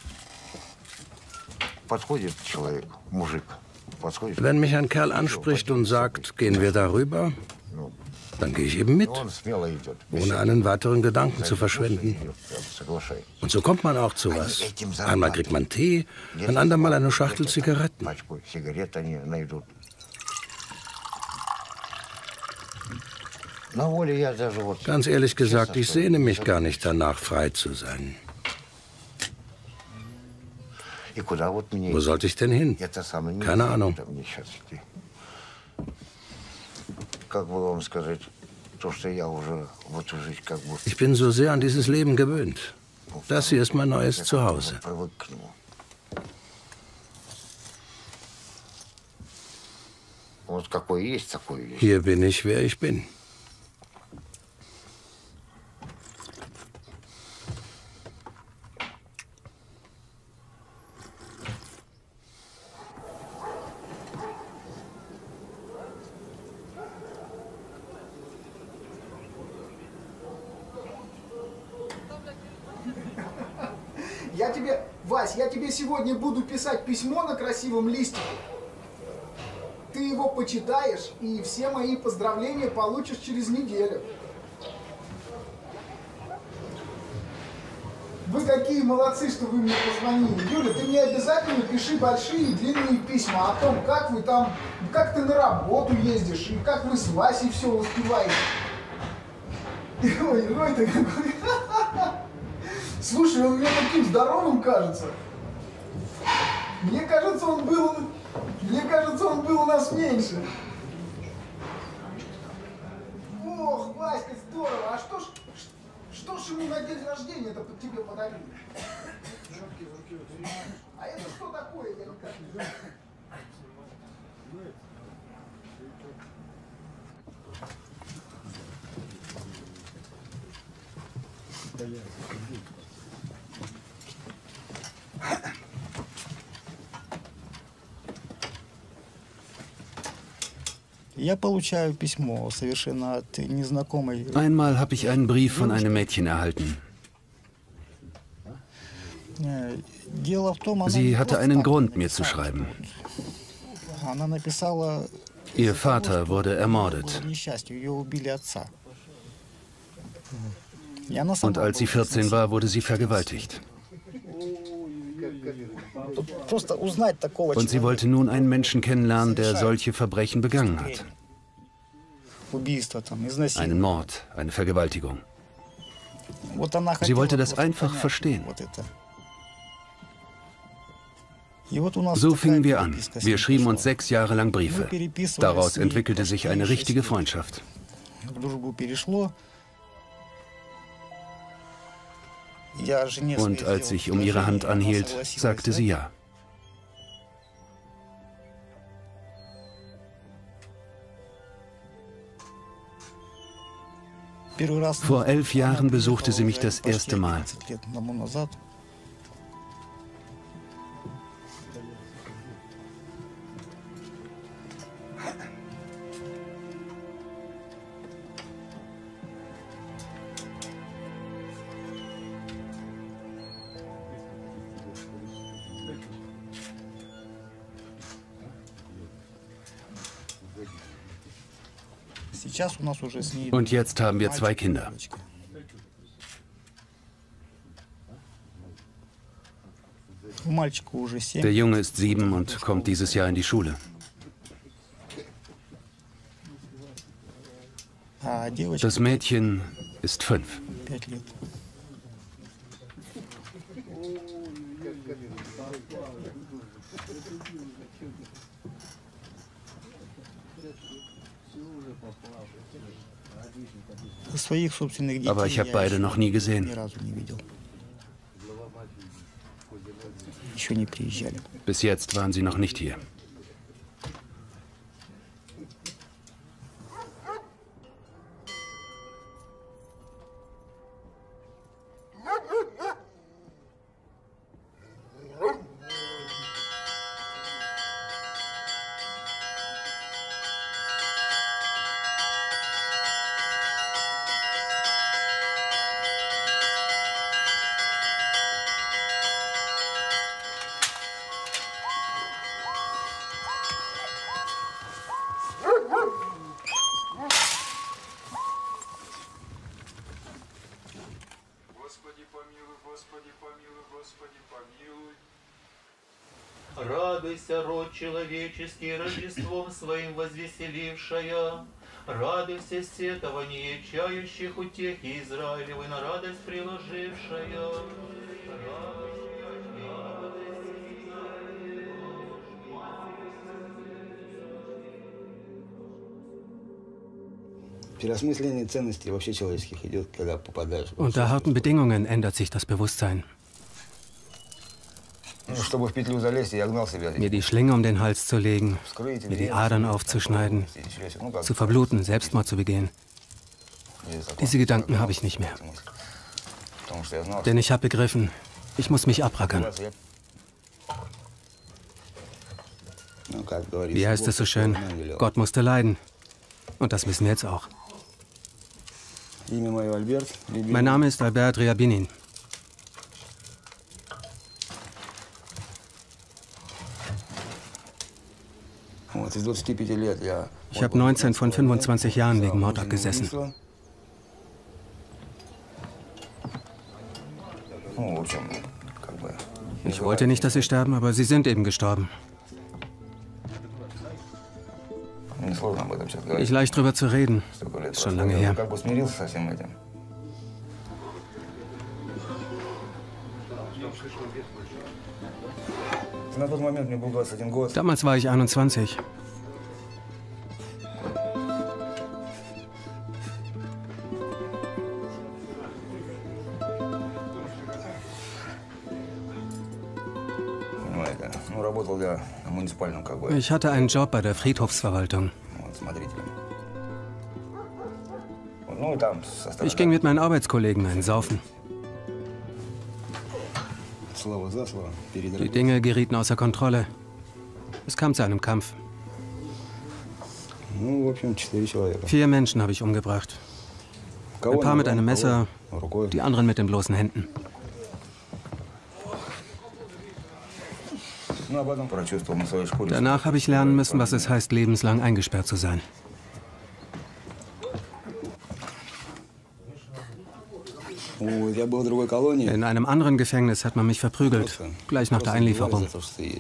S5: Wenn mich ein Kerl anspricht und sagt, gehen wir darüber, dann gehe ich eben mit, ohne einen weiteren Gedanken zu verschwenden. Und so kommt man auch zu was. Einmal kriegt man Tee, ein andermal eine Schachtel Zigaretten. Ganz ehrlich gesagt, ich sehne mich gar nicht danach, frei zu sein. Wo sollte ich denn hin? Keine Ahnung. Ich bin so sehr an dieses Leben gewöhnt. Das hier ist mein neues Zuhause. Hier bin ich, wer ich bin.
S11: Я тебе сегодня буду писать письмо на красивом листике. Ты его почитаешь, и все мои поздравления получишь через неделю. Вы какие молодцы, что вы мне позвонили. Юля, ты мне обязательно пиши большие и длинные письма о том, как вы там, как ты на работу ездишь, и как вы с Васей все успеваете. Ой, Рой-то какой. Слушай, он мне таким здоровым кажется. Мне кажется, он был у нас меньше. Ох, Васька, здорово. А что ж ему на день рождения-то тебе подарили? А это что такое, я никак не знаю.
S15: Einmal habe ich einen Brief von einem Mädchen erhalten. Sie hatte einen Grund, mir zu schreiben. Ihr Vater wurde ermordet. Und als sie 14 war, wurde sie vergewaltigt. Und sie wollte nun einen Menschen kennenlernen, der solche Verbrechen begangen hat. Einen Mord, eine Vergewaltigung. Sie wollte das einfach verstehen. So fingen wir an. Wir schrieben uns 6 Jahre lang Briefe. Daraus entwickelte sich eine richtige Freundschaft. Und als ich um ihre Hand anhielt, sagte sie ja. Vor 11 Jahren besuchte sie mich das erste Mal. Und jetzt haben wir 2 Kinder. Der Junge ist 7 und kommt dieses Jahr in die Schule. Das Mädchen ist 5. Aber ich habe beide noch nie gesehen. Bis jetzt waren sie noch nicht hier.
S16: Радуйся, род человеческий, Рождеством своим возвеселившая. Радуйся, сетование чающих утехи Израилевой на радость приложившая.
S17: Unter harten Bedingungen ändert sich das Bewusstsein. Mir die Schlinge um den Hals zu legen, mir die Adern aufzuschneiden, zu verbluten, Selbstmord zu begehen. Diese Gedanken habe ich nicht mehr. Denn ich habe begriffen, ich muss mich abrackern. Wie heißt es so schön? Gott musste leiden. Und das wissen wir jetzt auch. Mein Name ist Albert Ryabinin. Ich habe 19 von 25 Jahren wegen Mord abgesessen. Ich wollte nicht, dass sie sterben, aber sie sind eben gestorben. Nicht leicht drüber zu reden. Ist schon lange her. Damals war ich 21. Ich hatte einen Job bei der Friedhofsverwaltung. Ich ging mit meinen Arbeitskollegen einen Saufen. Die Dinge gerieten außer Kontrolle. Es kam zu einem Kampf. 4 Menschen habe ich umgebracht. Ein paar mit einem Messer, die anderen mit den bloßen Händen. Danach habe ich lernen müssen, was es heißt, lebenslang eingesperrt zu sein. In einem anderen Gefängnis hat man mich verprügelt, gleich nach der Einlieferung.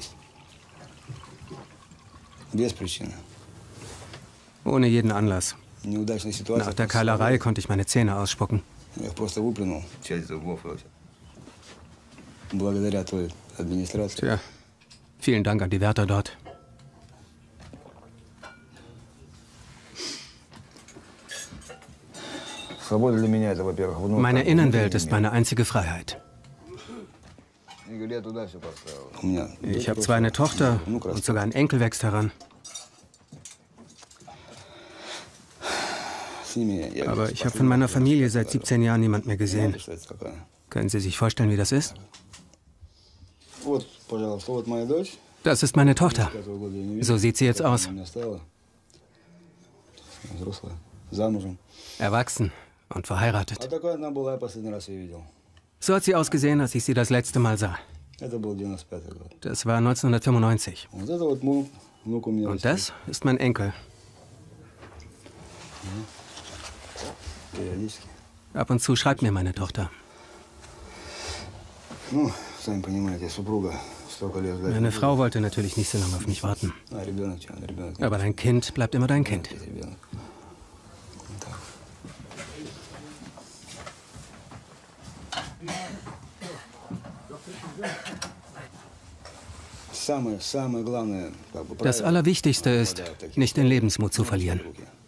S17: Ohne jeden Anlass. Nach der Keilerei konnte ich meine Zähne ausspucken. Tja, vielen Dank an die Wärter dort. Meine Innenwelt ist meine einzige Freiheit. Ich habe zwar eine Tochter und sogar ein Enkel wächst heran. Aber ich habe von meiner Familie seit 17 Jahren niemand mehr gesehen. Können Sie sich vorstellen, wie das ist? Das ist meine Tochter. So sieht sie jetzt aus. Erwachsen und verheiratet. So hat sie ausgesehen, als ich sie das letzte Mal sah. Das war 1995. Und das ist mein Enkel. Ab und zu schreibt mir meine Tochter. Meine Frau wollte natürlich nicht so lange auf mich warten. Aber dein Kind bleibt immer dein Kind. Das Allerwichtigste ist, nicht den Lebensmut zu verlieren.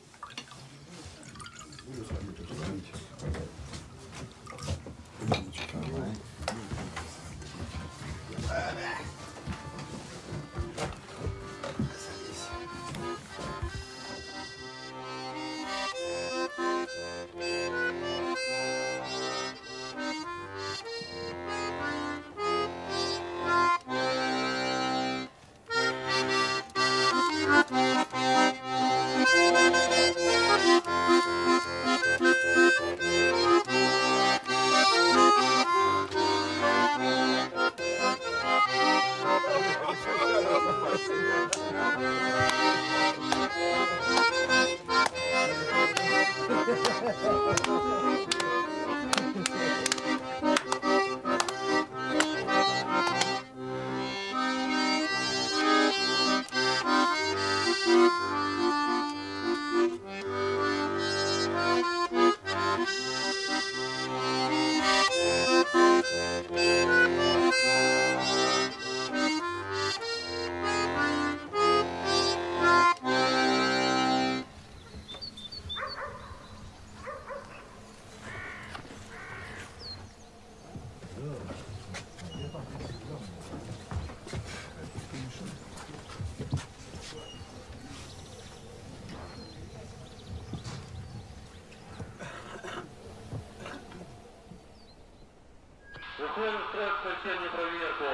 S18: Выходим в стресс, соседнюю проверку.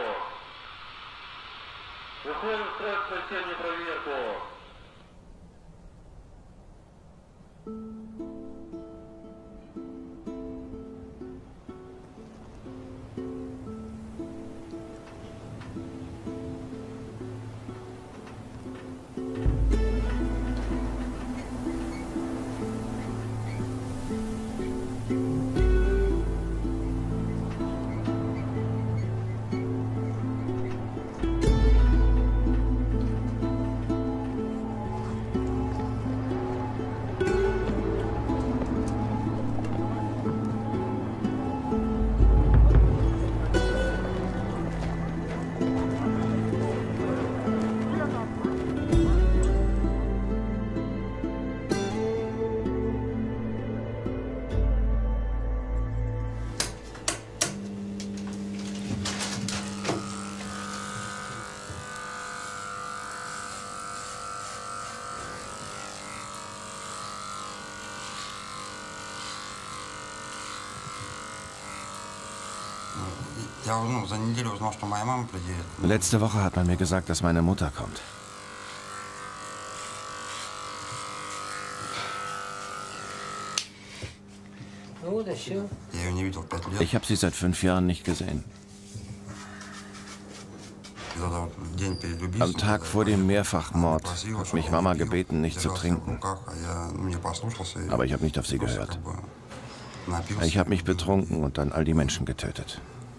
S18: Выходим в стресс, соседнюю проверку.
S1: Letzte Woche hat man mir gesagt, dass meine Mutter kommt. Ich habe sie seit 5 Jahren nicht gesehen. Am Tag vor dem Mehrfachmord hat mich Mama gebeten, nicht zu trinken. Aber ich habe nicht auf sie gehört. Ich habe mich betrunken und dann all die Menschen getötet.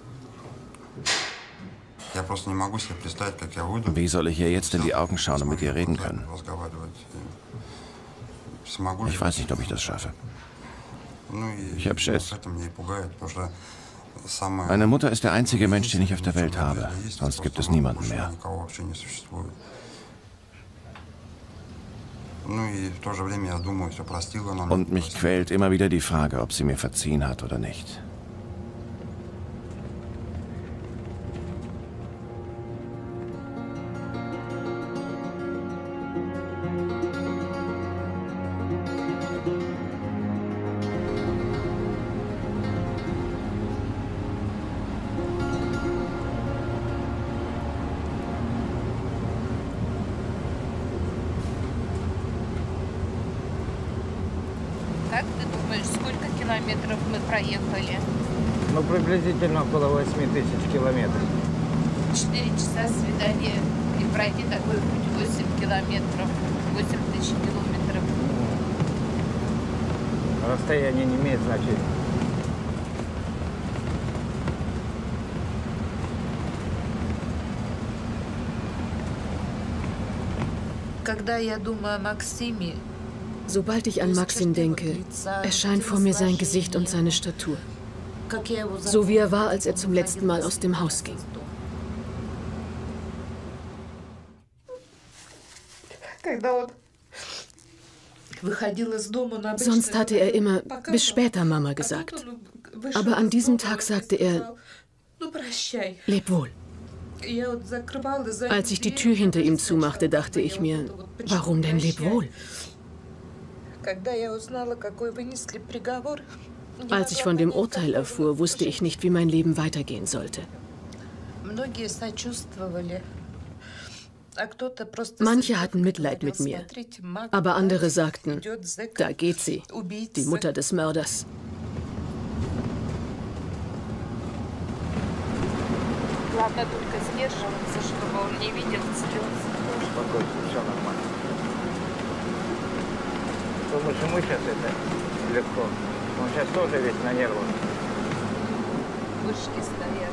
S1: Wie soll ich ihr jetzt in die Augen schauen und mit ihr reden können? Ich weiß nicht, ob ich das schaffe. Ich habe Schiss. Meine Mutter ist der einzige Mensch, den ich auf der Welt habe. Sonst gibt es niemanden mehr. Und mich quält immer wieder die Frage, ob sie mir verziehen hat oder nicht.
S19: Как ты думаешь, сколько километров мы проехали?
S20: Ну, приблизительно около 8000 километров.
S19: 4 часа свидания и пройти такой путь 8 километров, 8000 километров.
S20: Расстояние не имеет значения.
S19: Когда я думаю о Максиме,
S9: sobald ich an Maxim denke, erscheint vor mir sein Gesicht und seine Statur. So wie er war, als er zum letzten Mal aus dem Haus ging. Sonst hatte er immer bis später Mama gesagt. Aber an diesem Tag sagte er, leb wohl. Als ich die Tür hinter ihm zumachte, dachte ich mir, warum denn leb wohl? Als ich von dem Urteil erfuhr, wusste ich nicht, wie mein Leben weitergehen sollte. Manche hatten Mitleid mit mir, aber andere sagten, da geht sie, die Mutter des Mörders.
S19: Главное только сдерживаться, чтобы он не видел слез.
S20: Спокойно, все нормально. Думаешь, ему сейчас это легко? Он сейчас тоже весь на нервах.
S19: Вышки стоят.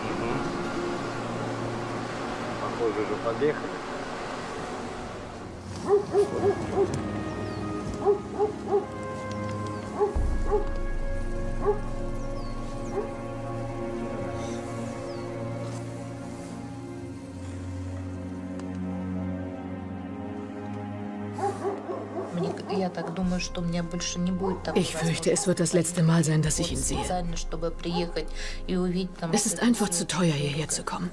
S20: Похоже, уже подъехали.
S9: Ich fürchte, es wird das letzte Mal sein, dass ich ihn sehe. Es ist einfach zu teuer, hierher zu kommen.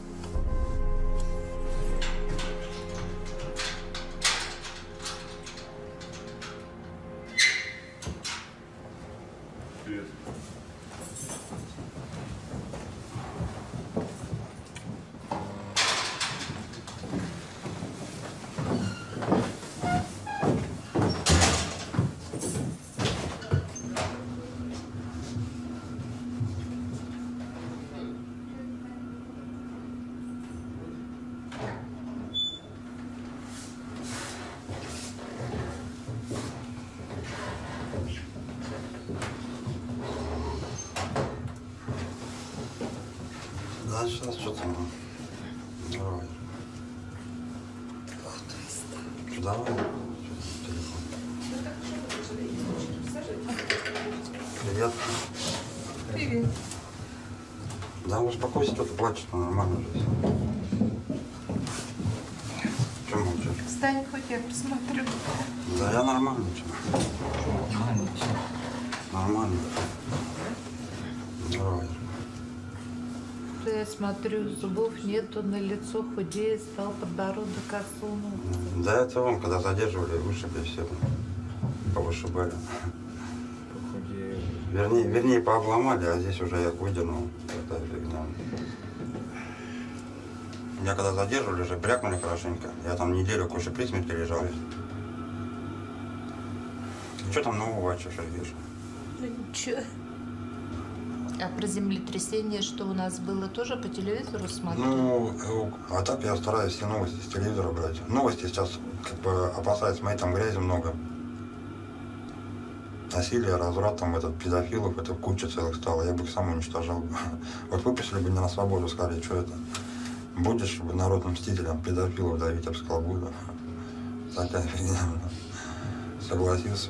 S21: Сейчас что там? Давай. Давай. Телефон. Привет.
S19: Привет.
S21: Да, успокойся, кто-то плачет, нормально же. Чего молчишь?
S19: Встань, хоть я посмотрю.
S21: Да я нормально. Нормально. Нормально. Давай.
S19: Я смотрю, зубов нету, на лицо худее, стал подбородок осунулся.
S21: Да это он, когда задерживали, вышибли все. Повышибали. Вернее, пообломали, а здесь уже я выдернул. Это фигня. Меня когда задерживали, уже брякнули хорошенько. Я там неделю куча при смерти лежал. Что там нового, что видишь?
S19: А про землетрясение, что у нас было, тоже по телевизору смотрели?
S21: Ну, а так я стараюсь все новости с телевизора брать. Новости сейчас как бы опасаюсь, моей там грязи много. Насилие, разврат, там, педофилов, это куча целых стало, я бы их сам уничтожал. Вот выпустили бы меня на свободу, сказали, что это, будешь народным мстителем, педофилов давить, я бы сказал, буду. Такая фигня. Согласился.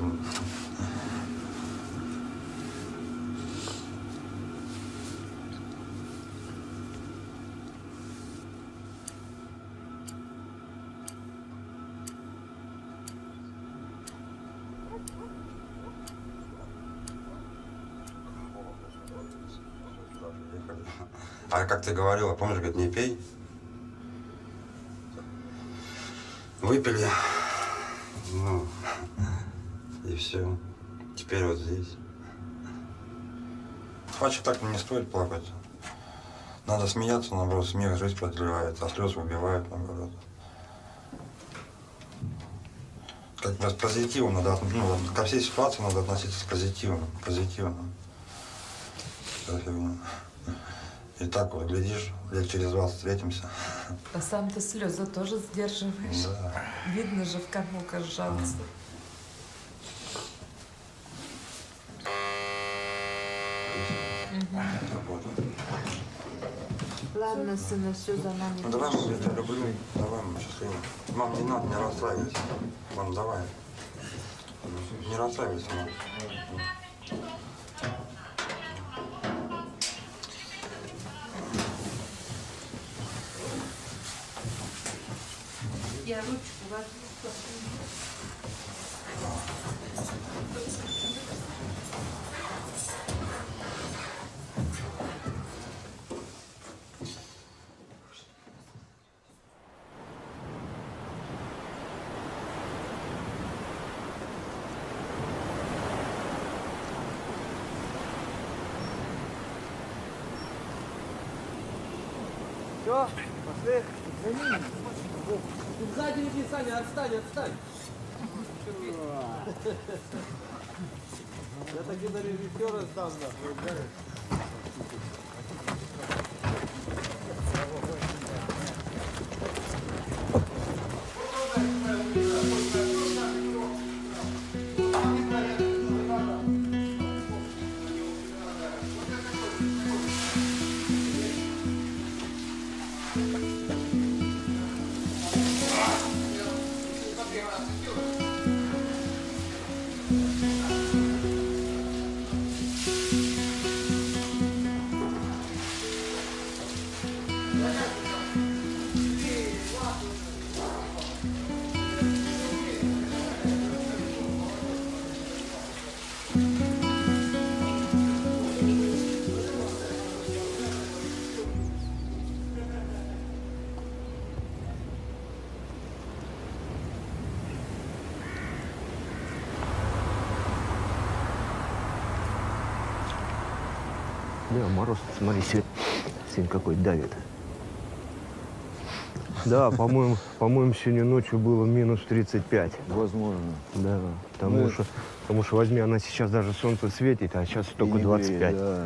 S21: А как ты говорила, помнишь, говорит, не пей? Выпили. Ну, и все. Теперь вот здесь. Вообще так не стоит плакать. Надо смеяться, наоборот, смех жизнь продлевает, а слезы убивают, наоборот. Как бы с позитивом надо, ну, ко всей ситуации надо относиться с позитивом. И так вот, глядишь, лет через 20 встретимся.
S3: А сам ты слезы тоже сдерживаешь.
S21: Да.
S3: Видно же, в кому жаловаться.
S19: Ладно, сына, все за нами.
S21: Ну давай, мам, я тебя люблю. Давай, мам, счастливо. Мам, не надо, не расстраивайся. Мам, давай. Не расстраивайся, мам.
S19: Я ручку возьму.
S14: Все, пошли. Сзади иди, Саня, отстань. Я так и на режиссера сдам, нахуй.
S22: Да, мороз, смотри, сегодня какой давит. Да, по-моему, сегодня ночью было минус 35.
S23: Возможно.
S22: Да, потому что возьми, она сейчас даже солнце светит, а сейчас только 25.
S23: Да.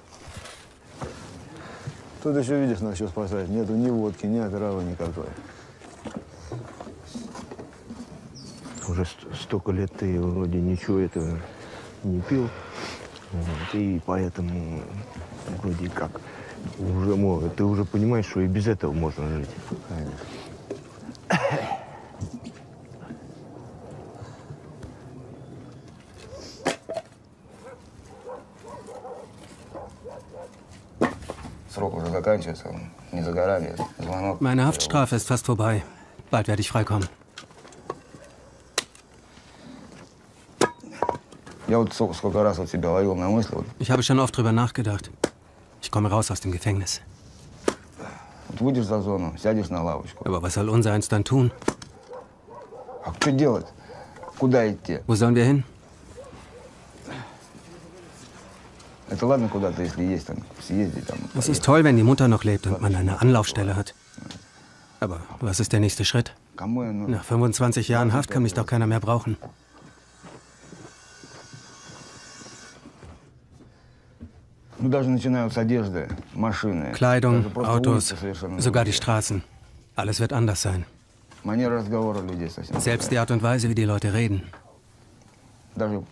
S23: Тут еще, видишь, нас что спасает. Нету ни водки, ни отравы никакой.
S22: Уже столько лет ты вроде ничего этого не пил. Вот, и поэтому вроде как уже ты уже понимаешь, что и без этого можно жить. Конечно.
S23: Срок уже заканчивается, не за горами. Звонок.
S17: Meine Haftstrafe ist fast vorbei. Bald werde ich freikommen.
S23: Я вот сколько раз вот себя ловил на мысли.
S17: Ich habe schon oft drüber nachgedacht. Ich komme raus aus dem Gefängnis.
S23: Вот выйдешь за зону, сядешь на лавочку.
S17: Aber was soll unsereins dann tun?
S23: А что делать? Куда идти?
S17: Wo sollen wir hin?
S23: Это ладно куда-то, если есть там, съездить там.
S17: Es ist toll, wenn die Mutter noch lebt und man eine Anlaufstelle hat. Aber was ist der nächste Schritt? Nach 25 Jahren Haft kann mich doch keiner mehr brauchen. Kleidung, Autos, sogar die Straßen. Alles wird anders sein. Selbst die Art und Weise, wie die Leute reden. Und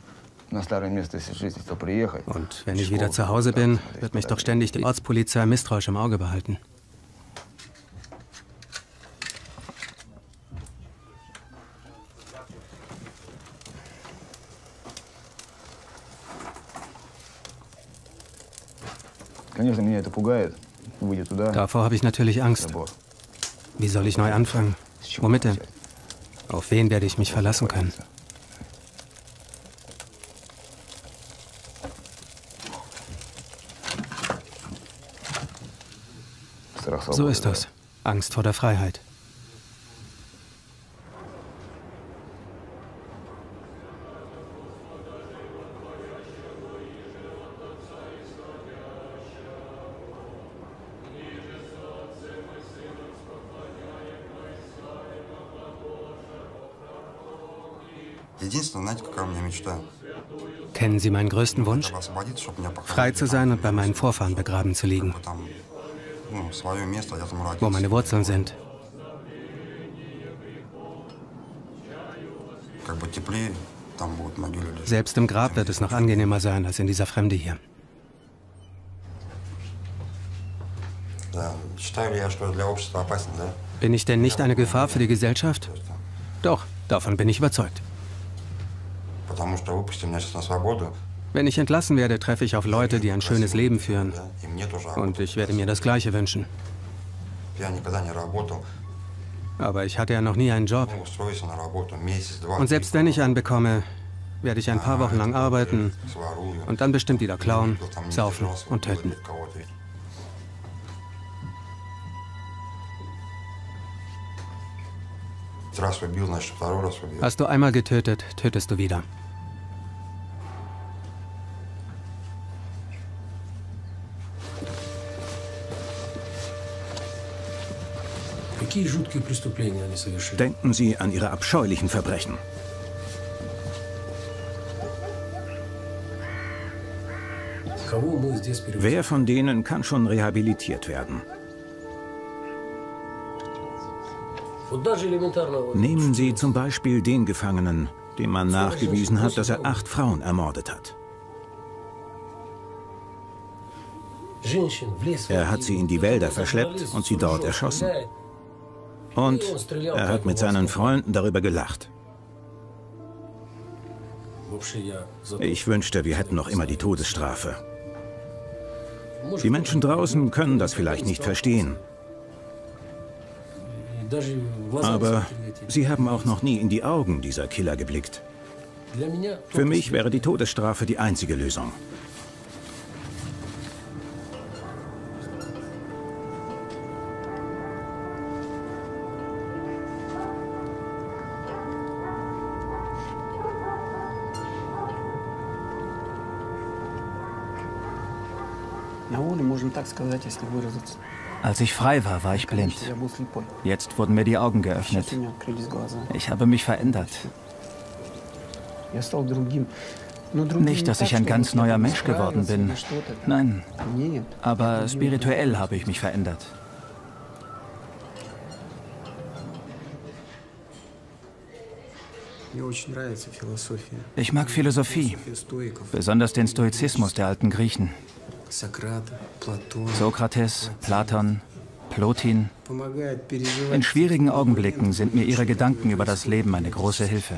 S17: wenn ich wieder zu Hause bin, wird mich doch ständig die Ortspolizei misstrauisch im Auge behalten. Davor habe ich natürlich Angst. Wie soll ich neu anfangen? Womit denn? Auf wen werde ich mich verlassen können? So ist das. Angst vor der Freiheit. Kennen Sie meinen größten Wunsch? Frei zu sein und bei meinen Vorfahren begraben zu liegen. Wo meine Wurzeln sind. Selbst im Grab wird es noch angenehmer sein als in dieser Fremde hier. Bin ich denn nicht eine Gefahr für die Gesellschaft? Doch, davon bin ich überzeugt. Wenn ich entlassen werde, treffe ich auf Leute, die ein schönes Leben führen. Und ich werde mir das Gleiche wünschen. Aber ich hatte ja noch nie einen Job. Und selbst wenn ich einen bekomme, werde ich ein paar Wochen lang arbeiten und dann bestimmt wieder klauen, saufen und töten. Hast du einmal getötet, tötest du wieder.
S5: Denken Sie an Ihre abscheulichen Verbrechen. Wer von denen kann schon rehabilitiert werden? Nehmen Sie zum Beispiel den Gefangenen, dem man nachgewiesen hat, dass er 8 Frauen ermordet hat. Er hat sie in die Wälder verschleppt und sie dort erschossen. Und er hat mit seinen Freunden darüber gelacht. Ich wünschte, wir hätten noch immer die Todesstrafe. Die Menschen draußen können das vielleicht nicht verstehen. Aber sie haben auch noch nie in die Augen dieser Killer geblickt. Für mich wäre die Todesstrafe die einzige Lösung.
S2: Als ich frei war, war ich blind. Jetzt wurden mir die Augen geöffnet. Ich habe mich verändert. Nicht, dass ich ein ganz neuer Mensch geworden bin. Nein, aber spirituell habe ich mich verändert. Ich mag Philosophie, besonders den Stoizismus der alten Griechen. Sokrates, Platon, Plotin. In schwierigen Augenblicken sind mir ihre Gedanken über das Leben eine große Hilfe.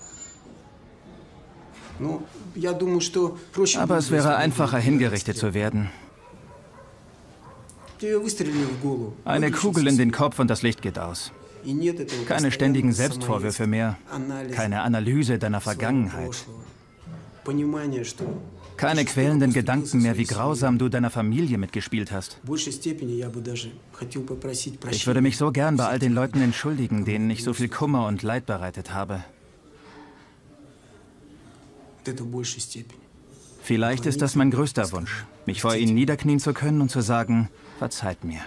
S2: Aber es wäre einfacher, hingerichtet zu werden. Eine Kugel in den Kopf und das Licht geht aus. Keine ständigen Selbstvorwürfe mehr, keine Analyse deiner Vergangenheit. Keine quälenden Gedanken mehr, wie grausam du deiner Familie mitgespielt hast. Ich würde mich so gern bei all den Leuten entschuldigen, denen ich so viel Kummer und Leid bereitet habe. Vielleicht ist das mein größter Wunsch, mich vor ihnen niederknien zu können und zu sagen, verzeiht mir.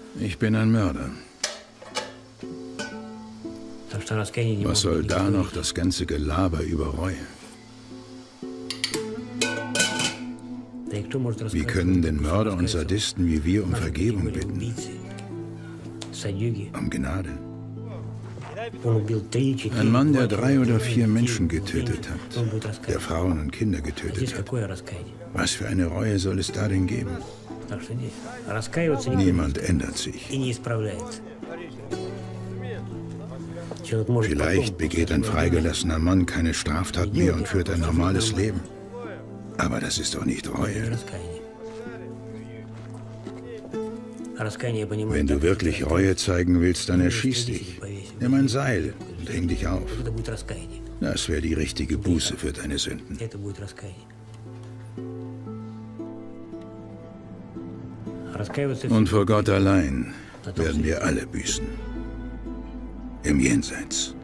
S8: Ich bin ein Mörder. Was soll da noch das ganze Gelaber über Reue? Wie können denn Mörder und Sadisten wie wir um Vergebung bitten? Um Gnade? Ein Mann, der 3 oder 4 Menschen getötet hat, der Frauen und Kinder getötet hat. Was für eine Reue soll es da denn geben? Niemand ändert sich. Vielleicht begeht ein freigelassener Mann keine Straftat mehr und führt ein normales Leben. Aber das ist doch nicht Reue. Wenn du wirklich Reue zeigen willst, dann erschieß dich. Nimm ein Seil und häng dich auf. Das wäre die richtige Buße für deine Sünden. Und vor Gott allein werden wir alle büßen. Im Jenseits.